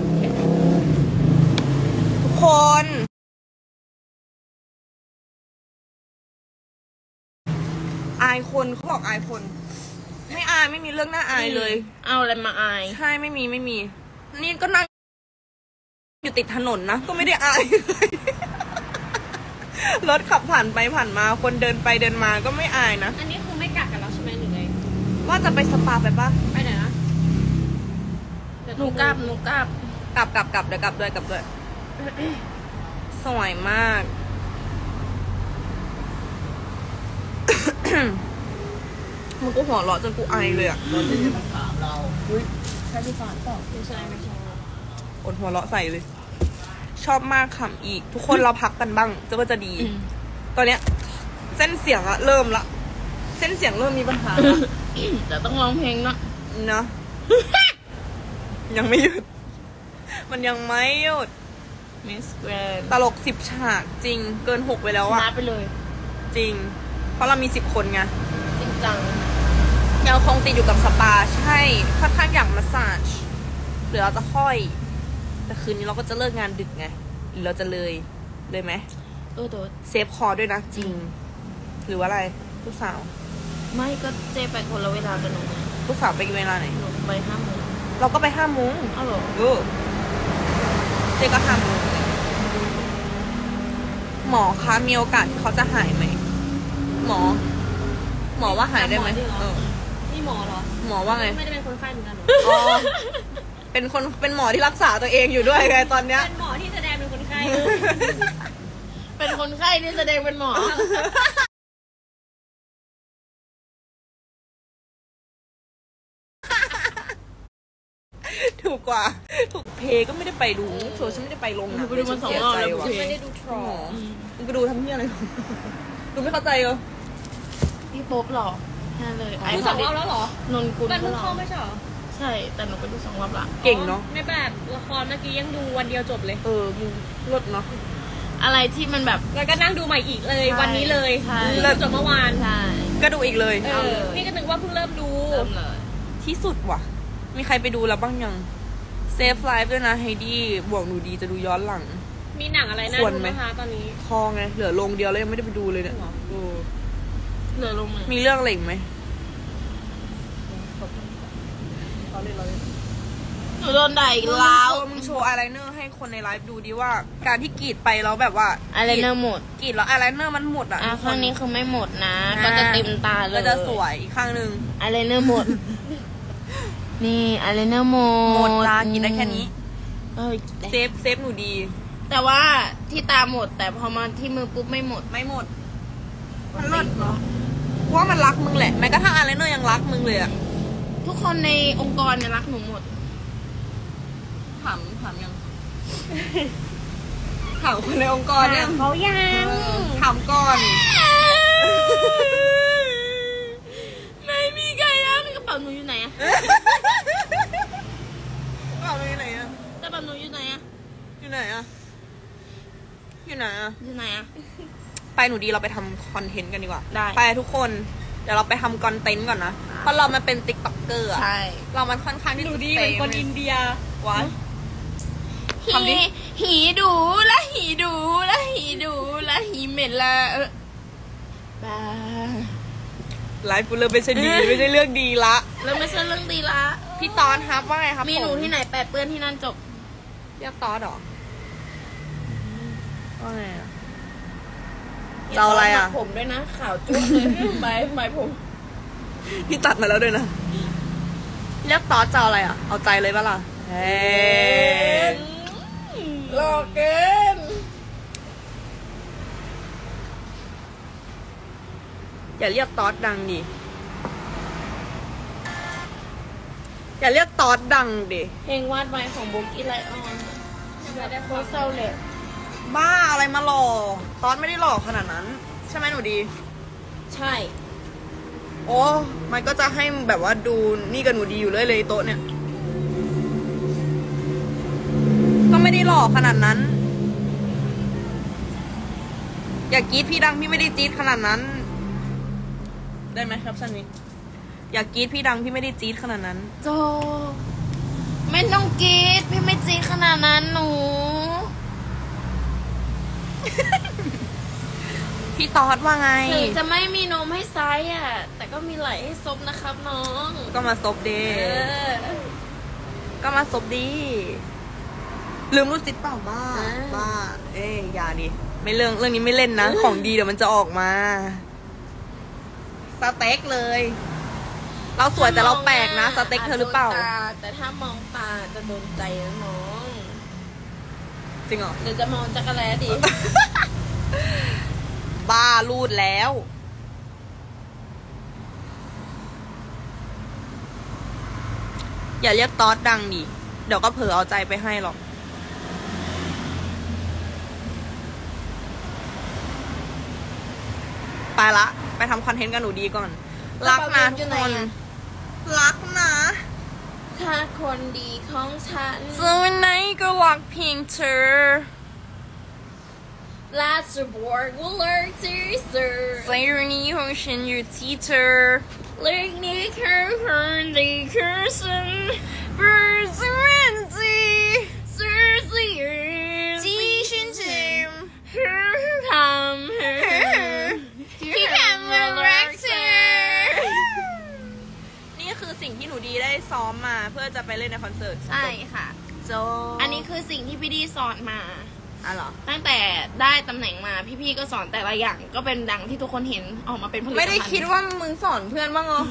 Speaker 2: ทุกคน อายคนเขาบอกอายคน ไม่อายไม่มีเรื่องน่าอายเลย
Speaker 4: เอาอะไรมาอาย
Speaker 2: ใช่ไม่มีไม่มี นี่ก็นั่งอยู่ติดถนนนะ ก็ไม่ได้อาย รถขับผ่านไปผ่านมาคนเดินไปเดินมาก็ไม่อายนะ
Speaker 3: อันนี้คือไม่กัดกันแล้วใช่ไหมหรือไง
Speaker 2: ว่าจะไปสปาไปปะ
Speaker 3: ไปไหนนะ
Speaker 4: หนูกลับหนูกลับ
Speaker 2: กลับกลับกลับเดี๋ยวกลับด้วยกลับด้วย สวยมาก มันก็หัวเราะจนกูไอเลยอ่ะ
Speaker 3: ใช่พี่ฟ้าต่อไม่ใช่ไม่ใช่
Speaker 2: อดหัวเราะใส่เลย ชอบมากขำอีก ทุกคนเราพักกันบ้างจะก็จะดี ตอนเนี้ย เส้นเสียงอะเริ่มละ เส้นเสียงเริ่มมีปัญหาละ
Speaker 4: แต่ต้องร้องเพลงเนาะ
Speaker 2: เนาะ ยังไม่หยุด มันยังไม่หยุด
Speaker 4: มิสแกรน
Speaker 2: ตลกสิบฉากจริง เกินหกไปแล้ว
Speaker 4: ช
Speaker 2: อะ
Speaker 4: นะไปเลย
Speaker 2: จริง เพราะเรามีสิบคนไง
Speaker 4: จริงจัง
Speaker 2: ยังคงติดอยู่กับสปาใช่ค่อนข้างอยากมาสซาจหรือเราจะค่อย แต่คืนนี้เราก็จะเลิกงานดึกไงหรือเราจะเลยเลยไหม
Speaker 4: เออแต่ว่า
Speaker 2: เซฟคอด้วยนะจริง หรือว่าอะไรลูกสาว
Speaker 4: ไม่ก็เจไปคนละเวลากันหนูไง
Speaker 2: ลูกสาวไปเวลาไหน
Speaker 4: หนูไปห้าโมง
Speaker 2: เราก็ไปห้าโมง
Speaker 4: อ้าวเหรอ
Speaker 2: เออเจ๊ก็ห้าโมงหมอคะมีโอกาสที่เขาจะหายไหมหมอ หมอว่าหายได้ไหมเออ
Speaker 3: นี่หมอเหรอ
Speaker 2: หมอว่าไง
Speaker 3: ไม่ได้เป็นคนไข้เหมือนกันหรอ
Speaker 2: อ๋อเป็นคนเป็นหมอที่รักษาตัวเองอยู่ด้วยไงตอนเนี้ย
Speaker 3: เป็นหมอที่แสดงเป็นคนไข้
Speaker 4: เป็นคนไข้ที่แสดงเป็นหมอ
Speaker 2: ถูกกว่าถูกเพก็ไม่ได้ไปดูโซฉันไม่ได้ไปลงหนัง
Speaker 4: ไปดูมาสองรอบแล้ว
Speaker 2: เสียใจ
Speaker 3: ไม่
Speaker 2: ว่ะ
Speaker 3: ได้ดูทรอ
Speaker 2: หมอมึงไปดูทำเพี้ยอะไรดูไม่เข้าใจเหรอ
Speaker 4: พี่โป๊ปหรอแค่เลย
Speaker 2: อ๋อ
Speaker 4: ไอ้
Speaker 3: ดูสองรอบแล้วเหรอ
Speaker 4: นนกุล
Speaker 3: มันเพิ่ง
Speaker 4: หร
Speaker 3: เข้า
Speaker 4: อ
Speaker 3: ไม่ใช่เหรอ
Speaker 4: ใช่ แต่หนูไปดูสองรอบละ
Speaker 2: เก่งเนาะ
Speaker 3: ในแบบละครเมื่อกี้ยังดูวันเดียวจบเลย
Speaker 2: เออมึงลดเนาะ
Speaker 4: อะไรที่มันแบบ
Speaker 3: แล้วก็นั่งดูใหม่อีกเลย
Speaker 4: ใช่
Speaker 3: วันนี้เลย
Speaker 4: ใช่
Speaker 3: เริ่มจบเมื่อวาน
Speaker 4: ใช่
Speaker 2: ก็ดูอีกเลย
Speaker 3: เอ
Speaker 4: เอา
Speaker 3: อ
Speaker 4: เลย
Speaker 3: นี่ก็นึกว่าเพิ่งเริ่มดู
Speaker 4: เริ่มเลย
Speaker 2: ที่สุดว่ะ มีใครไปดูแล้วบ้างยังเซฟไลฟ์ด้วยนะไฮดี้บวกหนูดีจะดูย้อนหลัง
Speaker 3: มีหนังอะไรน่า
Speaker 2: ควร
Speaker 3: ดู
Speaker 2: ไหม
Speaker 3: ไหมคะตอนนี้
Speaker 2: คอไงเหลือลงเดียวแล้วยังไม่ได้ไปดูเลยเนี่ยเออ
Speaker 4: เหลือลงเลย
Speaker 2: มีเรื่องอะไรอีกไหม
Speaker 4: หนูโดนด่าอีกแล้ว
Speaker 2: มึงโชว์อายไลเนอร์ให้คนในไลฟ์ดูดิว่า การที่กรีดไปแล้วแบบว่า
Speaker 4: อะไรเนอร์หมด
Speaker 2: กรีดแล้วอายไลเนอร์มันหมดอ่ะ
Speaker 4: อ่ะ
Speaker 2: ทุกค
Speaker 4: ข้างนี้คือไม่หมดนะ
Speaker 2: อ่า
Speaker 4: ก็จะเต็มตาเลย
Speaker 2: ก็จะสวยอีกข้างหนึ่ง
Speaker 4: อะไรเนอร์หมด นี่อะไรเนอร์หมด
Speaker 2: หมดตากินได้แค่นี้
Speaker 4: เออ
Speaker 2: เซฟเซฟหนูดี
Speaker 4: แต่ว่าที่ตาหมด แต่พอมาที่มือปุ๊บไม่หมด
Speaker 2: ไม่หมด มันเลิศเนาะว่ามันรักมึงแหละแม้กระทั่งอายไลเนอร์ยังรักมึงเลยอะ
Speaker 4: ทุกคนในองค์กรเนี่ยรักหนูหมด
Speaker 2: ถามถามยัง ถามคนในองค์กรเนี่ย
Speaker 3: เขายัง
Speaker 2: ถามก่อน
Speaker 4: ไม่มีใครรักกระเป๋าหนูอยู่ไหนอะ
Speaker 2: เอาไปไหนอะ
Speaker 4: กระเป๋าหนูอยู่ไหนอะ
Speaker 2: อยู่ไหนอะอยู่ไหนอะ
Speaker 4: อยู่ไหนอะ
Speaker 2: ไปหนูดีเราไปทำคอนเทนต์กันดีกว่า
Speaker 4: ได้
Speaker 2: ไปทุกคน เดี๋ยวเราไปทำคอนเทนต์ก่อนนะ เพราะเรามันเป็นติ๊กต็อกเกอร์อะ
Speaker 4: ใช่
Speaker 2: เรามันค่อนข้างที่
Speaker 3: ดู
Speaker 2: จะ
Speaker 3: ดีเหมือนคนอินเดีย
Speaker 2: วะ ทำดิ
Speaker 4: หีหีดูละหีดูละหีดูละหีเหม็นละเออบ้า
Speaker 2: ไลฟ์กูเริ่มไม่ใช่ดี ไม่ใช่เรื่องดีละ
Speaker 4: แล้วไม่ใช่เรื่องดีละ
Speaker 2: พี่ตอนครับว่าไงครับ
Speaker 4: มีหนู
Speaker 2: ผ
Speaker 4: ที่ไหนแปดเปื้อนที่นั่นจบ
Speaker 2: เรียกตอนเหรอว่าไงอะ
Speaker 4: ย่
Speaker 2: จะเอาอะไรอะ
Speaker 4: ตัดผมด้วยนะขาวจุ๊บเลยใบใบผม
Speaker 2: พี่ตัดมาแล้วด้วยนะเรียกตอนจะเอาอะไรอ่ะ เอาใจเลยปะล่ะเฮ้
Speaker 4: หลอกเกิน
Speaker 2: อย่าเรียกตอดดังดิ อย่าเรียกตอดดังดิ
Speaker 4: เพลงวาดไว้ของโบกี้ไลออนไม่ได้โคตรเศร้าเลย
Speaker 2: บ้าอะไรมาหล่อตอดไม่ได้หล่อขนาดนั้น ใช่ไหมหนูดี
Speaker 4: ใช่
Speaker 2: โอ้มันก็จะให้แบบว่าดูนี่กับหนูดีอยู่เลยเลยโต๊ะเนี่ย ก็ไม่ได้หล่อขนาดนั้น อย่ากรีดพี่ดังพี่ไม่ได้จี๊ดขนาดนั้น ได้ไหมครับชันนี้ อย่ากรีดพี่ดังพี่ไม่ได้จี๊ดขนาดนั้น
Speaker 4: โจไม่ต้องกรีดพี่ไม่จีดขนาดนั้นหนู
Speaker 2: พี่ตอดว่าไง
Speaker 4: ถึงจะไม่มีนมให้ไซส์อ่ะ แต่ก็มีไหลให้ซบนะครับน้อง
Speaker 2: ก็มาซบดี
Speaker 4: เออ
Speaker 2: ก็มาซบดี ลืมรูดซิปเปล่าบ้า
Speaker 4: อ่า
Speaker 2: บ้า เอ้ยอย่าดิ ไม่เรื่องเรื่องนี้ไม่เล่นนะ ของดีเดี๋ยวมันจะออกมา สเต็กเลย เเราสวยแต่เราแปลกนะสเต็กเธอหรือเปล่า
Speaker 4: โดนตแต่ถ้ามองตาจะโดนใจนะน้อง
Speaker 2: จริงเหรอ
Speaker 4: เดี๋ยวจะมองจักรแล้ดิ
Speaker 2: บ้ารูดแล้ว อย่าเรียกต๊อดดังดิเดี๋ยวก็เผลอเอาใจไปให้หรอกไปละไปทำคอนเทนต์กันหนูดีก่อน รักนะทุกคนรักนะ
Speaker 4: ถ้าคนดีของฉัน
Speaker 2: จะวันไหนก็รักเพียงเธอ
Speaker 4: ลาสบอร์กเลิกที่เธอ
Speaker 2: ใจนี้ของฉันอยู่ที่เธอ
Speaker 4: เลิกนี้คือคนดีคือฉัน
Speaker 2: 不是问题
Speaker 4: 是自由
Speaker 2: 继续听
Speaker 4: คือทำที่ทำมารักเธอ
Speaker 2: นี่คือสิ่งที่หนูดีได้ซ้อมมาเพื่อจะไปเล่นในคอนเสิร์ต
Speaker 4: ใช่ค่ะ
Speaker 2: โจ
Speaker 4: อันนี้คือสิ่งที่พี่ดีสอนมา
Speaker 2: อ่ะเหรอ
Speaker 4: ตั้งแต่ได้ตำแหน่งมาพี่ๆก็สอนแต่ละอย่างก็เป็นดังที่ทุกคนเห็นออกมาเป็นผลิตภัณฑ์
Speaker 2: ไม่ได้คิดว่ามึงสอนเพื่อนบ้างเหรอ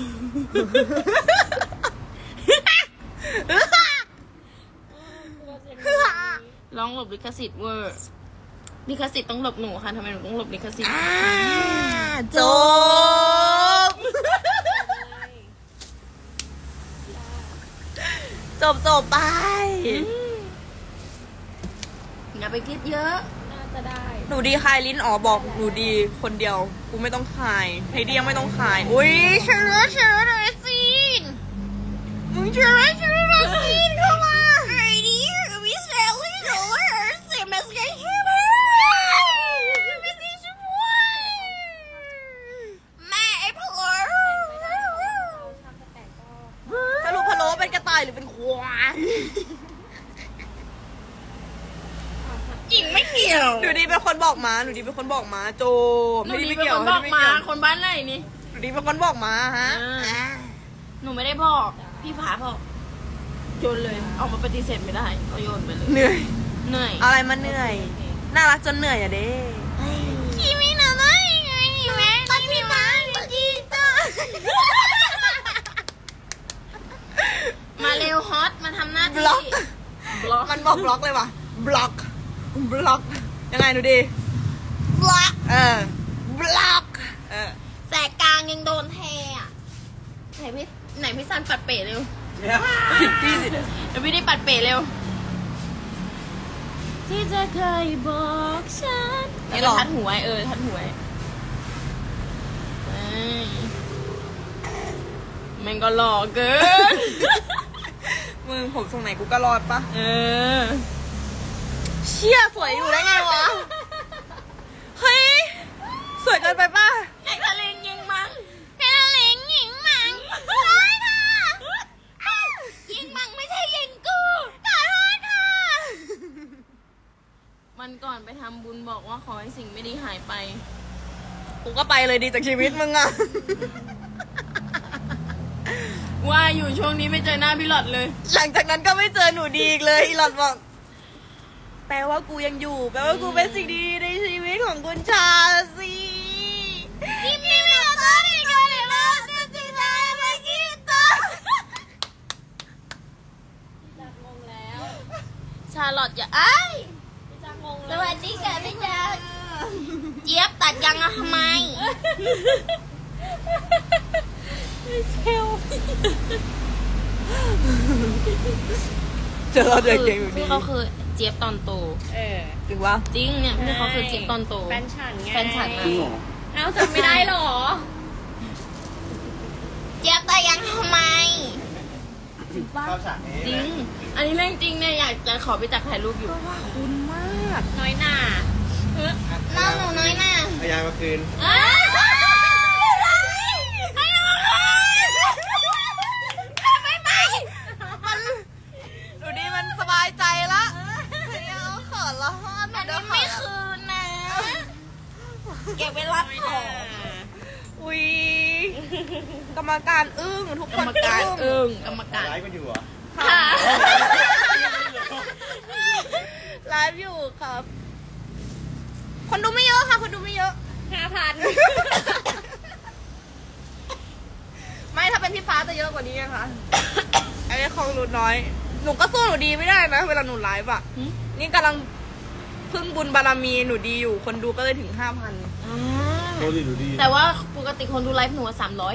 Speaker 4: ร้องหลบลิขสิทธิ์เวอร์ลิขสิทธิ์ต้องหลบหนูค่ะทำไมหนูต้องหลบลิขสิทธิ์
Speaker 2: จบ จบจบไป
Speaker 4: อย่าไปคิดเยอะ
Speaker 3: น่าจะได้
Speaker 2: หนูดีคลายลิ้นอ๋อบอกหนูดีคนเดียว กูไม่ต้องคลายไฮดี้ยังไม่ต้องคลาย อุ้ยเชื้อเชื้อเลยสิมึงเชื้อเชื้อเลยสิเข้ามาไฮดี้วิเศษเลยเหรอเสียมาเสียชื่อไหมไม่ได้ช่วยแม่ไอ้พะโล้สรุปพะโล้เป็นกระต่ายหรือเป็นควาย
Speaker 4: จริงไม่เกี่ยว
Speaker 2: หนูดีเป็นคนบอกมาหนูดีเป็นคนบอกมาโจ
Speaker 4: หนูดีเป็นคนบอกมาคนบ้านไหนนี่
Speaker 2: หนูดีเป็นคนบอกมาฮะ
Speaker 4: หนูไม่ได้บอกพี่ผาบอกโยนเลยออกมาปฏิเสธไม่ได้เอาโยนไปเลย
Speaker 2: เหนื่อย
Speaker 4: เหนื่อย
Speaker 2: อะไรมาเหนื่อย น่ารักจนเหนื่อยอะเด้คิมินาไม่ไงนี่แม่ตอนพี่มาดีจ้า
Speaker 4: มาเร็วฮอตมาทำหน้า
Speaker 2: บ
Speaker 4: ที่
Speaker 2: ล็อก
Speaker 4: บล็อก
Speaker 2: มันบอกบล็อกเลยว่ะบล็อกบล็อกยังไงหนูดีบล็อกเออบล็อกเออ
Speaker 4: แสกกลางยังโดนแทอ่ะไหนพี่ไหนพี่ซันปัดเป๋เร็ว
Speaker 2: สิบที่สิ
Speaker 4: เดี๋ยวพี่ได้ปัดเป๋เร็ว ที่จะเคยบอกฉัน
Speaker 2: นี่
Speaker 4: แล้ว
Speaker 2: หรอ
Speaker 4: ก็ทัดหัวไว้เออทัดหัวไว้เอ้ยแม่งก็หล่อเกิน
Speaker 2: มึงผมทรงไหนกูก็รอดปะ
Speaker 4: เออ
Speaker 2: เชี่ยสวยอยู่ได้ไงวะ เฮ้ย สวยเกินไปป่ะ
Speaker 4: ไอ้ทะเลงยิงมัง
Speaker 2: ให้เราเลี้ยงหญิงหมังขอโทษค่ะ
Speaker 4: ยิงมังไม่ใช่ยิงกูขอโทษค่ะวันก่อนไปทำบุญบอกว่าขอให้สิ่งไม่ดีหายไป
Speaker 2: กูก็ไปเลยดีจากชีวิตมึงอะ
Speaker 4: ว่าอยู่ช่วงนี้ไม่เจอหน้าพี่หลอดเลย
Speaker 2: หลังจากนั้นก็ไม่เจอหนูดีอีกเลยอีหลอดบอกแปลว่ากูยังอยู่ แปลว่ากูเป็นสิ่งดีในชีวิตของคุณชาสิที่มีเรื่องอะไรกันเลยล่ะจริงๆแล้วไม่คิดต่อ
Speaker 3: จากงงแล้ว
Speaker 4: ชาลอตอย่าอ้าย
Speaker 3: จากงง
Speaker 4: ส
Speaker 3: แล้ว
Speaker 4: วัสดีค่ะพี่จักเจี๊ยบตัดยังอะทำไม
Speaker 2: เจอเราเด็กเก่งอยู่ดี
Speaker 4: พี่เขาคือเจี๊ยบตอนโต
Speaker 3: เออ
Speaker 2: ถึงว่า
Speaker 4: จริงเนี่ยพี่เขาคือเจี๊ยบตอนโต
Speaker 3: แฟนฉันไง
Speaker 4: แฟนฉันอะ
Speaker 1: จริงเหรอ
Speaker 3: เอ้าจำไม่ได้หรอ
Speaker 4: เจี๊ยบตัดยังทำไม
Speaker 1: เข้าฉากนี้
Speaker 4: จริง อันนี้เรื่องจริงเนี่ยอยากจะขอไปจักถ่ายรูปอยู่
Speaker 2: ว่าคุณมาก
Speaker 3: น้อยหน่า
Speaker 4: น้องหนูน้อยน่ะ
Speaker 1: พยายามมาคืน
Speaker 4: อ้าวไม่ไป
Speaker 2: มันหนูดีมันสบายใจละเฮ้ยเอาเขินละฮอน
Speaker 4: อันนี้ไม่คืนนะเก็บไว้รับของ
Speaker 2: อุ้ยกรรมการอึ้งทุก
Speaker 4: ก
Speaker 2: ค
Speaker 4: ร
Speaker 2: น
Speaker 4: รมการเอิงกรรมการ
Speaker 1: ไลฟ์กันอยู่เหรอ
Speaker 4: ค่ะ
Speaker 2: ไลฟ์อยู่ครับ คนดูไม่เยอะค่ะ คนดูไม่เยอะ
Speaker 3: ห้าพัน
Speaker 2: ไม่ถ้าเป็นพี่ฟ้าจะเยอะกว่านี้ยังคะ ไอ้ของหนูน้อย หนูก็สู้หนูดีไม่ได้นะเวลาหนูไลฟ์อะนี่กำลังพึ่งบุญบารมีหนูดีอยู่คนดูก็เลยถึงห้าพัน
Speaker 1: โคตรดีดูดี
Speaker 4: แต่ว่าปกติคนดูไลฟ์หนูสามร้อย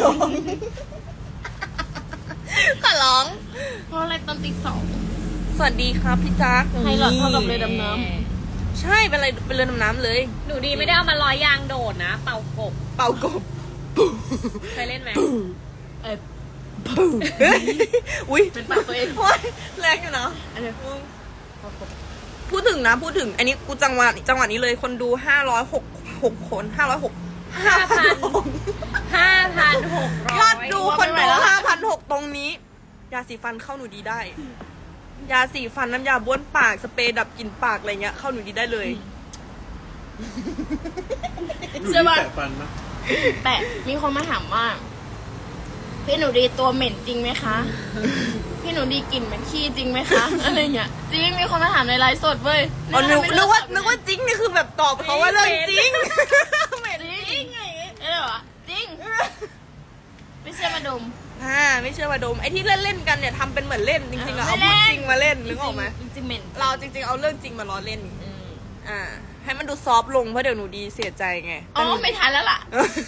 Speaker 2: ขอร้อง
Speaker 4: เพราะอะไรตอนตีสอง
Speaker 2: สวัสดีครับพี่จัก
Speaker 4: ให้หลอดเท่ากับเรือดำน้
Speaker 2: ใช่เป็นอะไรเป็นเรือดำน้ำเลย
Speaker 3: หนูดีไม่ได้เอามาลอยยางโดดนะ เป่ากบ
Speaker 2: เป่ากบ
Speaker 3: เคยเล่นไหม
Speaker 4: เอ้ย
Speaker 2: เฮ้ยอุ้ย
Speaker 4: เป็นปากตัวเอง
Speaker 2: โอ๊ยแรงอยู่นะ
Speaker 4: อันนี้
Speaker 2: พูดถึงนะพูดถึง อันนี้กูจังหวะจังหวะนี้เลยคนดูห้าร้อยหกหกคนห้าร้อยหกห้าพัน
Speaker 3: ห้าพันหกร้อย
Speaker 2: ยอดดูคนดูห้าพันหกตรงนี้ ยาสีฟันเข้าหนูดีได้ ยาสีฟันน้ำยาบ้วนปากสเปรย์ดับกลิ่นปากอะไรเงี้ยเข้าหนูดีได้เลย
Speaker 1: เสื้อแปะฟันนะ
Speaker 4: แต่มีคนมาถามว่าพี่หนูดีตัวเหม็นจริงไหมคะ พี่หนูดีกลิ่นเหม็นขี้จริงไหมคะอะไรเงี้ยจริงมีคนมาถามในไลฟ์สดเว้ย
Speaker 2: อ๋อนึกนึกว่านึกว่าจริงนี่คือแบบตอบเขาว่าเรื่องจริง
Speaker 4: จริงไงเอ้ยเหรอจริงไม่เชื่อมาดม
Speaker 2: อ่าไม่เชื่อว่าดมไอ้ที่เล่นเล่นๆกันเนี่ยทำเป็นเหมือนเล่นจริงๆอะเอา
Speaker 4: ไม่
Speaker 2: พูด
Speaker 4: เล่น
Speaker 2: จริงมาเล่นนึกออกไหม
Speaker 4: จริงๆเหม็น
Speaker 2: เราจริงๆเอาเรื่องจริงมาล้อเล่น
Speaker 4: อืม
Speaker 2: อ่า ให้มันดูซอฟต์ลงเพราะเดี๋ยวหนูดีเสียใจไง
Speaker 4: อ๋อไม่ทันแล้วล่ะ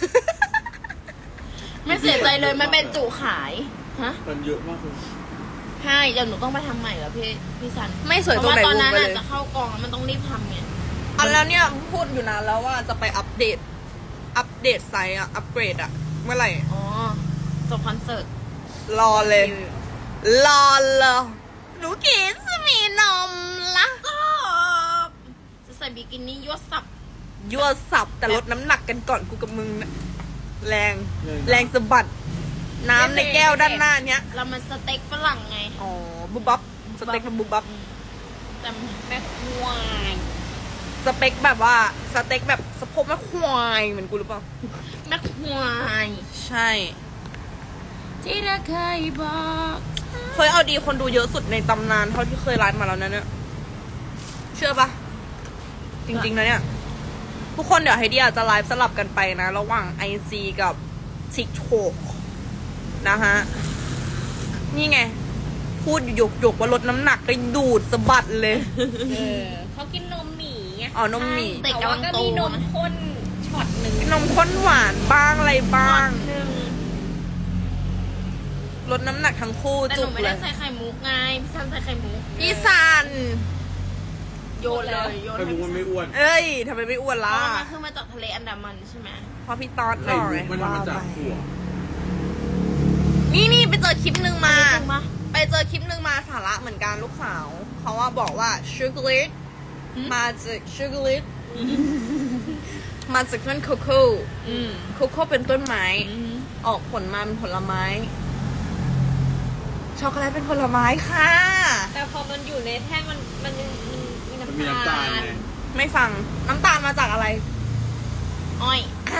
Speaker 4: ไม่เสียใจเลยมันเป็นจุขายฮะ
Speaker 1: ฟันเยอะมากเลย
Speaker 4: ใช่เดี๋ยวหนูต้องไปทำใหม่แล้วพี่พี่สัน
Speaker 2: ไม่สวย
Speaker 4: เพ
Speaker 2: ตรง
Speaker 4: ราะว่า
Speaker 2: ไหน
Speaker 4: ตอน
Speaker 2: วง
Speaker 4: นั้น
Speaker 2: ไป
Speaker 4: อา
Speaker 2: เล
Speaker 4: จ
Speaker 2: ย
Speaker 4: จะเข้ากองแล้วมันต้องรีบทำไง
Speaker 2: อันแล้วเนี่ยพูดอยู่นานแล้วว่าจะไปอัปเดต อัปเดตไซต์อะอัปเกรดอะเมื่อไหร่
Speaker 4: อ๋อจบคอนเสิร์ต
Speaker 2: รอเลย รอเลยหนูกินสมีนมละ
Speaker 4: ก็จะใส่บิกินี่ยั่วสับ
Speaker 2: ยั่วสับแต่ลดน้ำหนักกันก่อนกูกับมึงนะแรง แรงสะบัด น้ำในแก้วด้านหน้าเนี้ย
Speaker 4: เรามันสเต็กฝรั่งไง
Speaker 2: อ๋อ บุบบับสเต็กแบบบุบบับ
Speaker 4: แต่แม่ควาย
Speaker 2: สเต็กแบบว่าสเต็กแบบสะโพกแม่ควายเหมือนกูหรือเปล่า
Speaker 4: แม่ควาย
Speaker 2: ใช่
Speaker 4: ที่เราเคยบอก
Speaker 2: เคยเอาดีคนดูเยอะสุดในตำนานเท่าที่เคยไลฟ์มาแล้วนะเนี่ยเชื่อปะจริงๆนะเนี่ยทุกคนเดี๋ยวไฮเดียจะไลฟ์สลับกันไปนะ ระหว่าง ไอ จี กับ TikTok นะฮะ นี่ไง พูดหยกหยกๆว่าลดน้ำหนักก็ดูดสะบัดเลย
Speaker 3: เออเขากินนมหมีไง
Speaker 2: อ๋อนมหมี
Speaker 4: เด็ก
Speaker 3: แต่
Speaker 4: กำ
Speaker 3: ว่า
Speaker 4: ลัง
Speaker 3: ก็
Speaker 4: โต
Speaker 3: มีนม
Speaker 4: นะ
Speaker 3: ข้นช็อตหนึ่ง
Speaker 2: นมข้นหวานบ้างอะไรบ้าง
Speaker 4: หนึ่ง
Speaker 2: ลดน้ำหนักทั้งคู่
Speaker 4: แต่ห
Speaker 2: จุ
Speaker 4: นู
Speaker 2: ก
Speaker 4: ไม่
Speaker 2: เล
Speaker 4: ได้
Speaker 2: ย
Speaker 4: ใส่ไข่มุกไงพี่ซันใส่ไข่มุก
Speaker 2: พี่ซัน
Speaker 4: โยนเลยโยน
Speaker 1: ไข่มุกมันไม่อ้วน
Speaker 2: เอ้ยทำไมไม่อ้วน
Speaker 4: เพราะ
Speaker 2: ล่ะ
Speaker 4: ว่ามันคือมาจากทะเลอันดามันใช่ไหม
Speaker 2: เพราะพี่ตอดห
Speaker 1: ไข่
Speaker 2: น่อ
Speaker 1: มุ
Speaker 2: ย
Speaker 1: กมันทำมาจากถั่ว
Speaker 2: นี่นี่ไปเจอคลิปหนึ่งมา
Speaker 4: อันนี้จริงปะ
Speaker 2: ไปเจอคลิปหนึ่งมาสาระเหมือนกันลูกสาว เขาว่าบอกว่าชูการ์ลิตมาจากชูการ์ลิตมาจากต้นโคโค่
Speaker 4: อืม
Speaker 2: โคโค่เป็นต้นไม้
Speaker 4: อืม
Speaker 2: ออกผลมาเป็นผลไม้ ช็อกโกแลตเป็นผลไม้ค่ะ
Speaker 3: แต่พอมันอยู่ในแท่งมันมันมีมี
Speaker 1: มัน
Speaker 3: น้ำ
Speaker 1: มีน้ำตา
Speaker 3: ตา
Speaker 1: ล
Speaker 3: ล
Speaker 1: ไง
Speaker 2: ไม่ฟังน้ำตาลมาจากอะไร
Speaker 4: อ้อย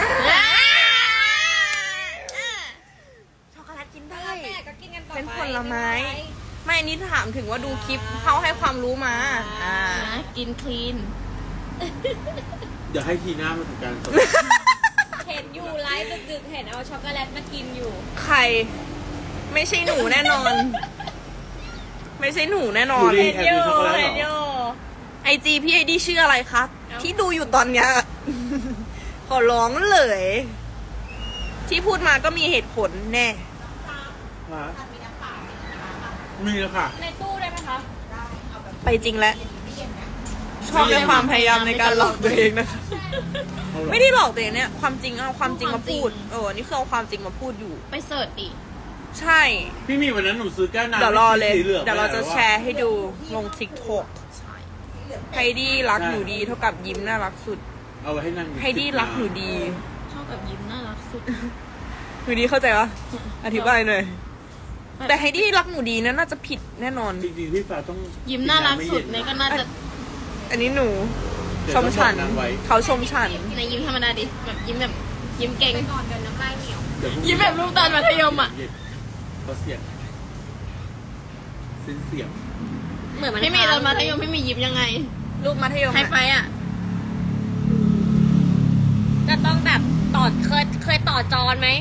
Speaker 2: ช็อกโกแลตกินได้
Speaker 3: แม่ก็กินกันต่อไป
Speaker 2: เป็นผลไม้ ไม่อันนี้ถามถึงว่าดูคลิปเขาให้ความรู้มา อ่า
Speaker 4: นะกินคลีน
Speaker 1: เดี๋ยวให้ทีหน้ามาทำการสด
Speaker 3: เห็นอยู่ไลฟ์ดึกๆเห็นเอาช็อกโกแลตมากินอยู่
Speaker 2: ใคร ไม่ใช่หนูแน่นอน ไม่ใช่หนูแน่นอน
Speaker 1: ดูดิ
Speaker 3: เห็นอยู่เห็นอยู่
Speaker 2: ไอจีพี่ไอดีชื่ออะไรครับ
Speaker 3: เอ้า
Speaker 2: ที่ดูอยู่ตอนเนี้ย ขอร้องเลย ที่พูดมาก็มีเหตุผลแน่
Speaker 1: ฮะมีแล้วค่ะ
Speaker 3: ในตู้ได้ไหมคะ
Speaker 2: ไปจริงแล้ว ชอบในความพยายามในการหลอกตัวเองนะคะ
Speaker 1: เอาเหรอ
Speaker 2: ไม่ได้หลอกตัวเองเนี่ยความจริงเอาความจริงมาพูด เออ นี่คือเอาความจริงมาพูดอยู่
Speaker 4: ไปเสิร์ชดิ
Speaker 2: ใช่
Speaker 1: พี่มีวันนั้นหนูซื้อแก้วน้ำ
Speaker 2: เดี๋ยวรอเลย
Speaker 1: สีหง
Speaker 2: เดี๋ยวเราจะ
Speaker 1: ไป
Speaker 2: แชร์ให้ดูลง TikTok
Speaker 4: ใช่
Speaker 2: ไฮดี้รักหนูดีเท่ากับยิ้มน่ารักสุด
Speaker 1: เอาไว้ให้นั่ง
Speaker 2: ไฮดี้รักหนูดี
Speaker 4: ชอบแบบยิ้มน่ารักสุด
Speaker 2: หนูดีเข้าใจปะอธิบายหน่อย แต่ไฮดี้รักหนูดีนะน่าจะผิดแน่นอน
Speaker 1: จริงๆพี่ฟ้าต้อง
Speaker 4: ยิ้มน่ารักสุดเนี่ยก็น่าจะ
Speaker 2: อันนี้หนู
Speaker 1: เดี๋ยว
Speaker 2: ชมฉัน
Speaker 1: ต้องบอกนางไว้
Speaker 2: เขาชมฉัน
Speaker 4: ในยิ้มธรรมดาดิแบบยิ้มแบบยิ้มเก่ง
Speaker 3: ก่อนเดินน้ำลายเหนียว
Speaker 1: เดี๋วพรุ่งนี้
Speaker 4: ยิ้มแบบลูกตอนมัธยมอ่ะ
Speaker 1: เขาเสียงเส้นเสียง
Speaker 3: เหมือนมัน
Speaker 4: ไม่มีตอนมัธยมไม่มียิ้มยังไง
Speaker 2: ลูกมัธยม
Speaker 4: ให้ไปอ่ะ
Speaker 3: จะต้องแบบต่อเคยเคยต่อจอนไหม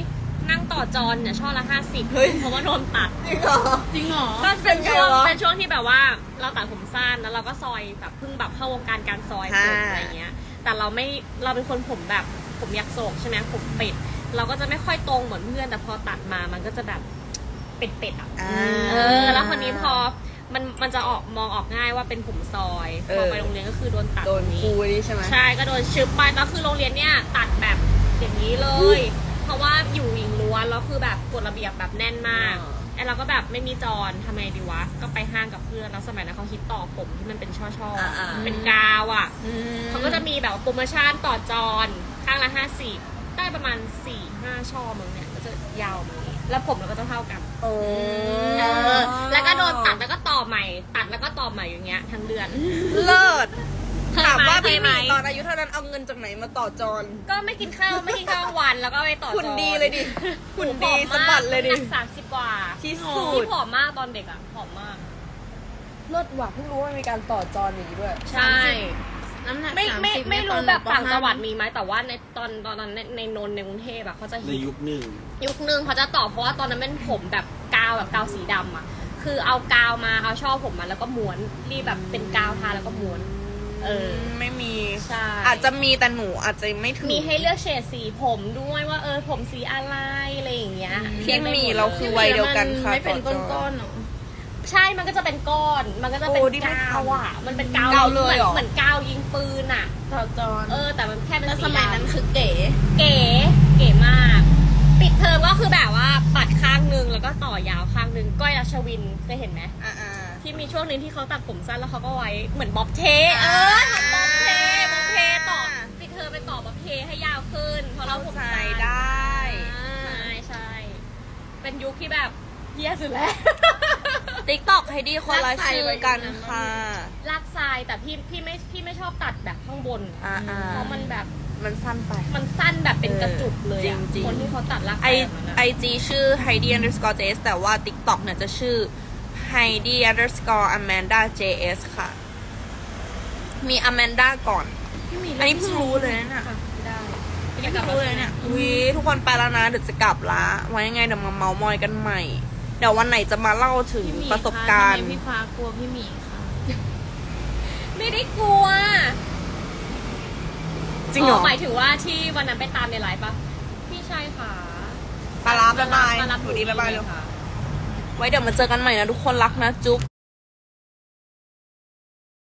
Speaker 3: นั่งต่อจอนเนี่ยช่อละห้าสิบเพราะว่าโดนตัด
Speaker 2: จริงเหรอ
Speaker 3: จริงเหรอ ก็
Speaker 2: เป็
Speaker 3: เป็น น
Speaker 2: ไง
Speaker 3: ช่วง
Speaker 2: วะ
Speaker 3: เป็นช่วงที่แบบว่าเราตัดผมสั้นแล้วเราก็ซอยแบบเพิ่งแบบเข้าวงการการซอยผม
Speaker 2: อ่า
Speaker 3: อะไรเงี้ย แต่เราไม่เราเป็นคนผมแบบผมยักษ์โศกใช่ไหมผมเป็ดเราก็จะไม่ค่อยตรงเหมือนเพื่อนแต่พอตัดมามันก็จะแบบเป็ดๆอ่ะ
Speaker 2: อ่า
Speaker 3: เออแล้วคนนี้พอมันมันจะออกมองออกง่ายว่าเป็นผมซอย
Speaker 2: เอ
Speaker 3: พ
Speaker 2: อ
Speaker 3: อไปโรงเรียนก็คือโดนตัด
Speaker 2: โดน
Speaker 3: ตรงนี้
Speaker 2: คูนี่ใช่ไหม
Speaker 3: ใช่ก็โดนชึบไปแล้วคือโรงเรียนเนี่ยตัดแบบอย่างนี้เลย เพราะว่าอยู่วิงล้วนแล้วคือแบบกฎระเบียบแบบแน่นมาก
Speaker 2: อ่า
Speaker 3: ไอ้เราก็แบบไม่มีจอนทำไงดีวะก็ไปห้างกับเพื่อนแล้วสมัยนั้นเขาฮิตต่อผมที่มันเป็นช่อๆ
Speaker 2: อ่าๆ
Speaker 3: เป็นกาวอ่ะ
Speaker 2: อืม
Speaker 3: เขาก็จะมีแบบโปรโมชั่นต่อจอนข้างละห้าสิบได้ประมาณสี่ห้าช่อมึงเนี่ยก็จะยาวมานี้แล้วผมเราก็จะเท่ากัน
Speaker 2: โอ้
Speaker 3: เออแล้วก็โดนตัดแล้วก็ต่อใหม่ ตัดแล้วก็ต่อใหม่อย่างเงี้ยทั้งเดือน
Speaker 2: เลิศ
Speaker 3: เคย
Speaker 2: ถาม
Speaker 3: ไหม
Speaker 2: ว่า
Speaker 3: เค
Speaker 2: พี่
Speaker 3: ย
Speaker 2: ห
Speaker 3: ไหม
Speaker 2: มีตอนอายุเท่านั้นเอาเงินจากไหนมาต่อจอน
Speaker 3: ก็ไม่กินข้าวไม่กินข้าววันแล้วก็ไปต่อ
Speaker 2: หุ่น
Speaker 3: จอ
Speaker 2: ดีเลยดิหุ่นดี
Speaker 3: ผอม
Speaker 2: สะ
Speaker 3: มาก
Speaker 2: บัดเลยดิ
Speaker 3: น้ำหนักสามสิบกว่า
Speaker 2: ที่สุด
Speaker 3: ที่ผอมมากตอนเด็กอ่ะผอมมาก
Speaker 2: เลิศว่ะเพิ่งรู้ว่ามีการต่อจอนอย่างนี้ด้วย
Speaker 3: ใช่
Speaker 4: น้ำหนัก
Speaker 3: ไม่ไม่
Speaker 4: สาสิบ
Speaker 3: ไม่รู้
Speaker 4: ตอน
Speaker 3: แบบต่าง
Speaker 4: ปห้
Speaker 3: จังหวัดมีไหมแต่ว่าในตอนตอนนั้นในในนนท์ในกรุงเทพอะเขาจะ
Speaker 1: ใน
Speaker 3: ฮิต
Speaker 1: ยุคหนึ่ง
Speaker 3: ยุคนึงเขาจะต่อเพราะว่าตอนนั้นเป็นผมแบบกาวแบบกาวสีดำอะคือเอากาวมาเอาช่อผมมาแล้วก็ม้วนรีบแบบเป็นกาวทาแล้วก็ม้วน เออ
Speaker 2: ไม่มี
Speaker 3: ใช่
Speaker 2: อาจจะมีแต่หนูอาจจะไม่ถึง
Speaker 3: มีให้เลือกเฉดสีผมด้วยว่าเออผมสีอะไรอะไรอย่างเงี้ย
Speaker 2: พี่มีเราคือวัยเดียวกันค่ะ
Speaker 4: ไม่เป็น
Speaker 2: ต่อจ
Speaker 4: ก้อนๆหรอ
Speaker 3: ใช่มันก็จะเป็นก้อน มันก็จะเป็น
Speaker 2: โอ้ดิไม่
Speaker 3: กา
Speaker 2: ทัน
Speaker 3: วอ่ะมันเป็นกาว
Speaker 2: กาวเลยเหรอ
Speaker 3: เหมือนกาวยิงปืนอ่ะ
Speaker 4: ต่อจอน
Speaker 3: เออแต่มันแค่เป็น
Speaker 4: แล้ว
Speaker 3: สี
Speaker 4: สมัยนั้น
Speaker 3: ดำ
Speaker 4: คือเก๋
Speaker 3: เก๋เก๋มาก ปิดเทอมก็คือแบบว่าปัดข้างนึงแล้วก็ต่อยาวข้างนึงก้อยรัชวินเคยเห็นไหม
Speaker 2: อ่า
Speaker 3: ที่มีช่วงนึงที่เขาตัดผมสั้นแล้วเขาก็ไว้เหมือนบ๊อบเทเออทำบ๊อบเทบ๊อบเทต่อปิดเทอมไปต่อบ๊อบเทให้ยาวขึ้นเพราะเราผม
Speaker 2: ใส่
Speaker 3: สั้น
Speaker 2: ได้
Speaker 3: ใช่ใช่เป็นยุคที่แบบเหี้ยสุดแล้ว
Speaker 2: ติ๊กต็อกให้ดีคนละชื่อกันค่ะ
Speaker 3: ลากทรายแต่พี่พี่ไม่พี่ไม่ชอบตัดแบบข้างบน
Speaker 2: อ่าๆ
Speaker 3: เพราะมันแบบ
Speaker 2: มันสั้นไป
Speaker 3: มันสั้นแบบเป็นกระจุกเลยอะ
Speaker 2: จริงๆ
Speaker 3: คนที่เขาตัดลากท
Speaker 2: ไอ
Speaker 3: รายแบบนั้นอะ
Speaker 2: ไอจีชื่อ Heidi underscore js แต่ว่า TikTok เนี่ยจะชื่อ Heidi underscore Amanda js ค่ะ มี Amanda ก่อน อันนี้เพิ่งรู้เลยนะเนี่ย
Speaker 3: ได้
Speaker 2: เพิ่งรู้เลยเนี่ยอุ้ยทุกคนไปแล้วนะ เดี๋ยวจะกลับละไว้ยังไงเดี๋ยวมาเมาส์มอยกันใหม่ เดี๋ยววันไหนจะมาเล่าถึง
Speaker 4: พี่หมี
Speaker 2: ประสบการณ์
Speaker 4: ทำไมพี่ฟ้ากลัวพี่หมีค่ะ
Speaker 3: ไม่ได้กลัว
Speaker 2: จริงเหรอ
Speaker 3: หมายถึงว่าที่วันนั้นไปตามในไลฟ์ปะพี่ชายค่ะ
Speaker 2: ปลาร้าบ๊ายบาย
Speaker 3: มารับ
Speaker 2: หนูดีบ๊ายบายเลย
Speaker 3: ค่ะ
Speaker 2: ไว้เดี๋ยวมาเจอกันใหม่นะทุกคนรักนะจุ๊บ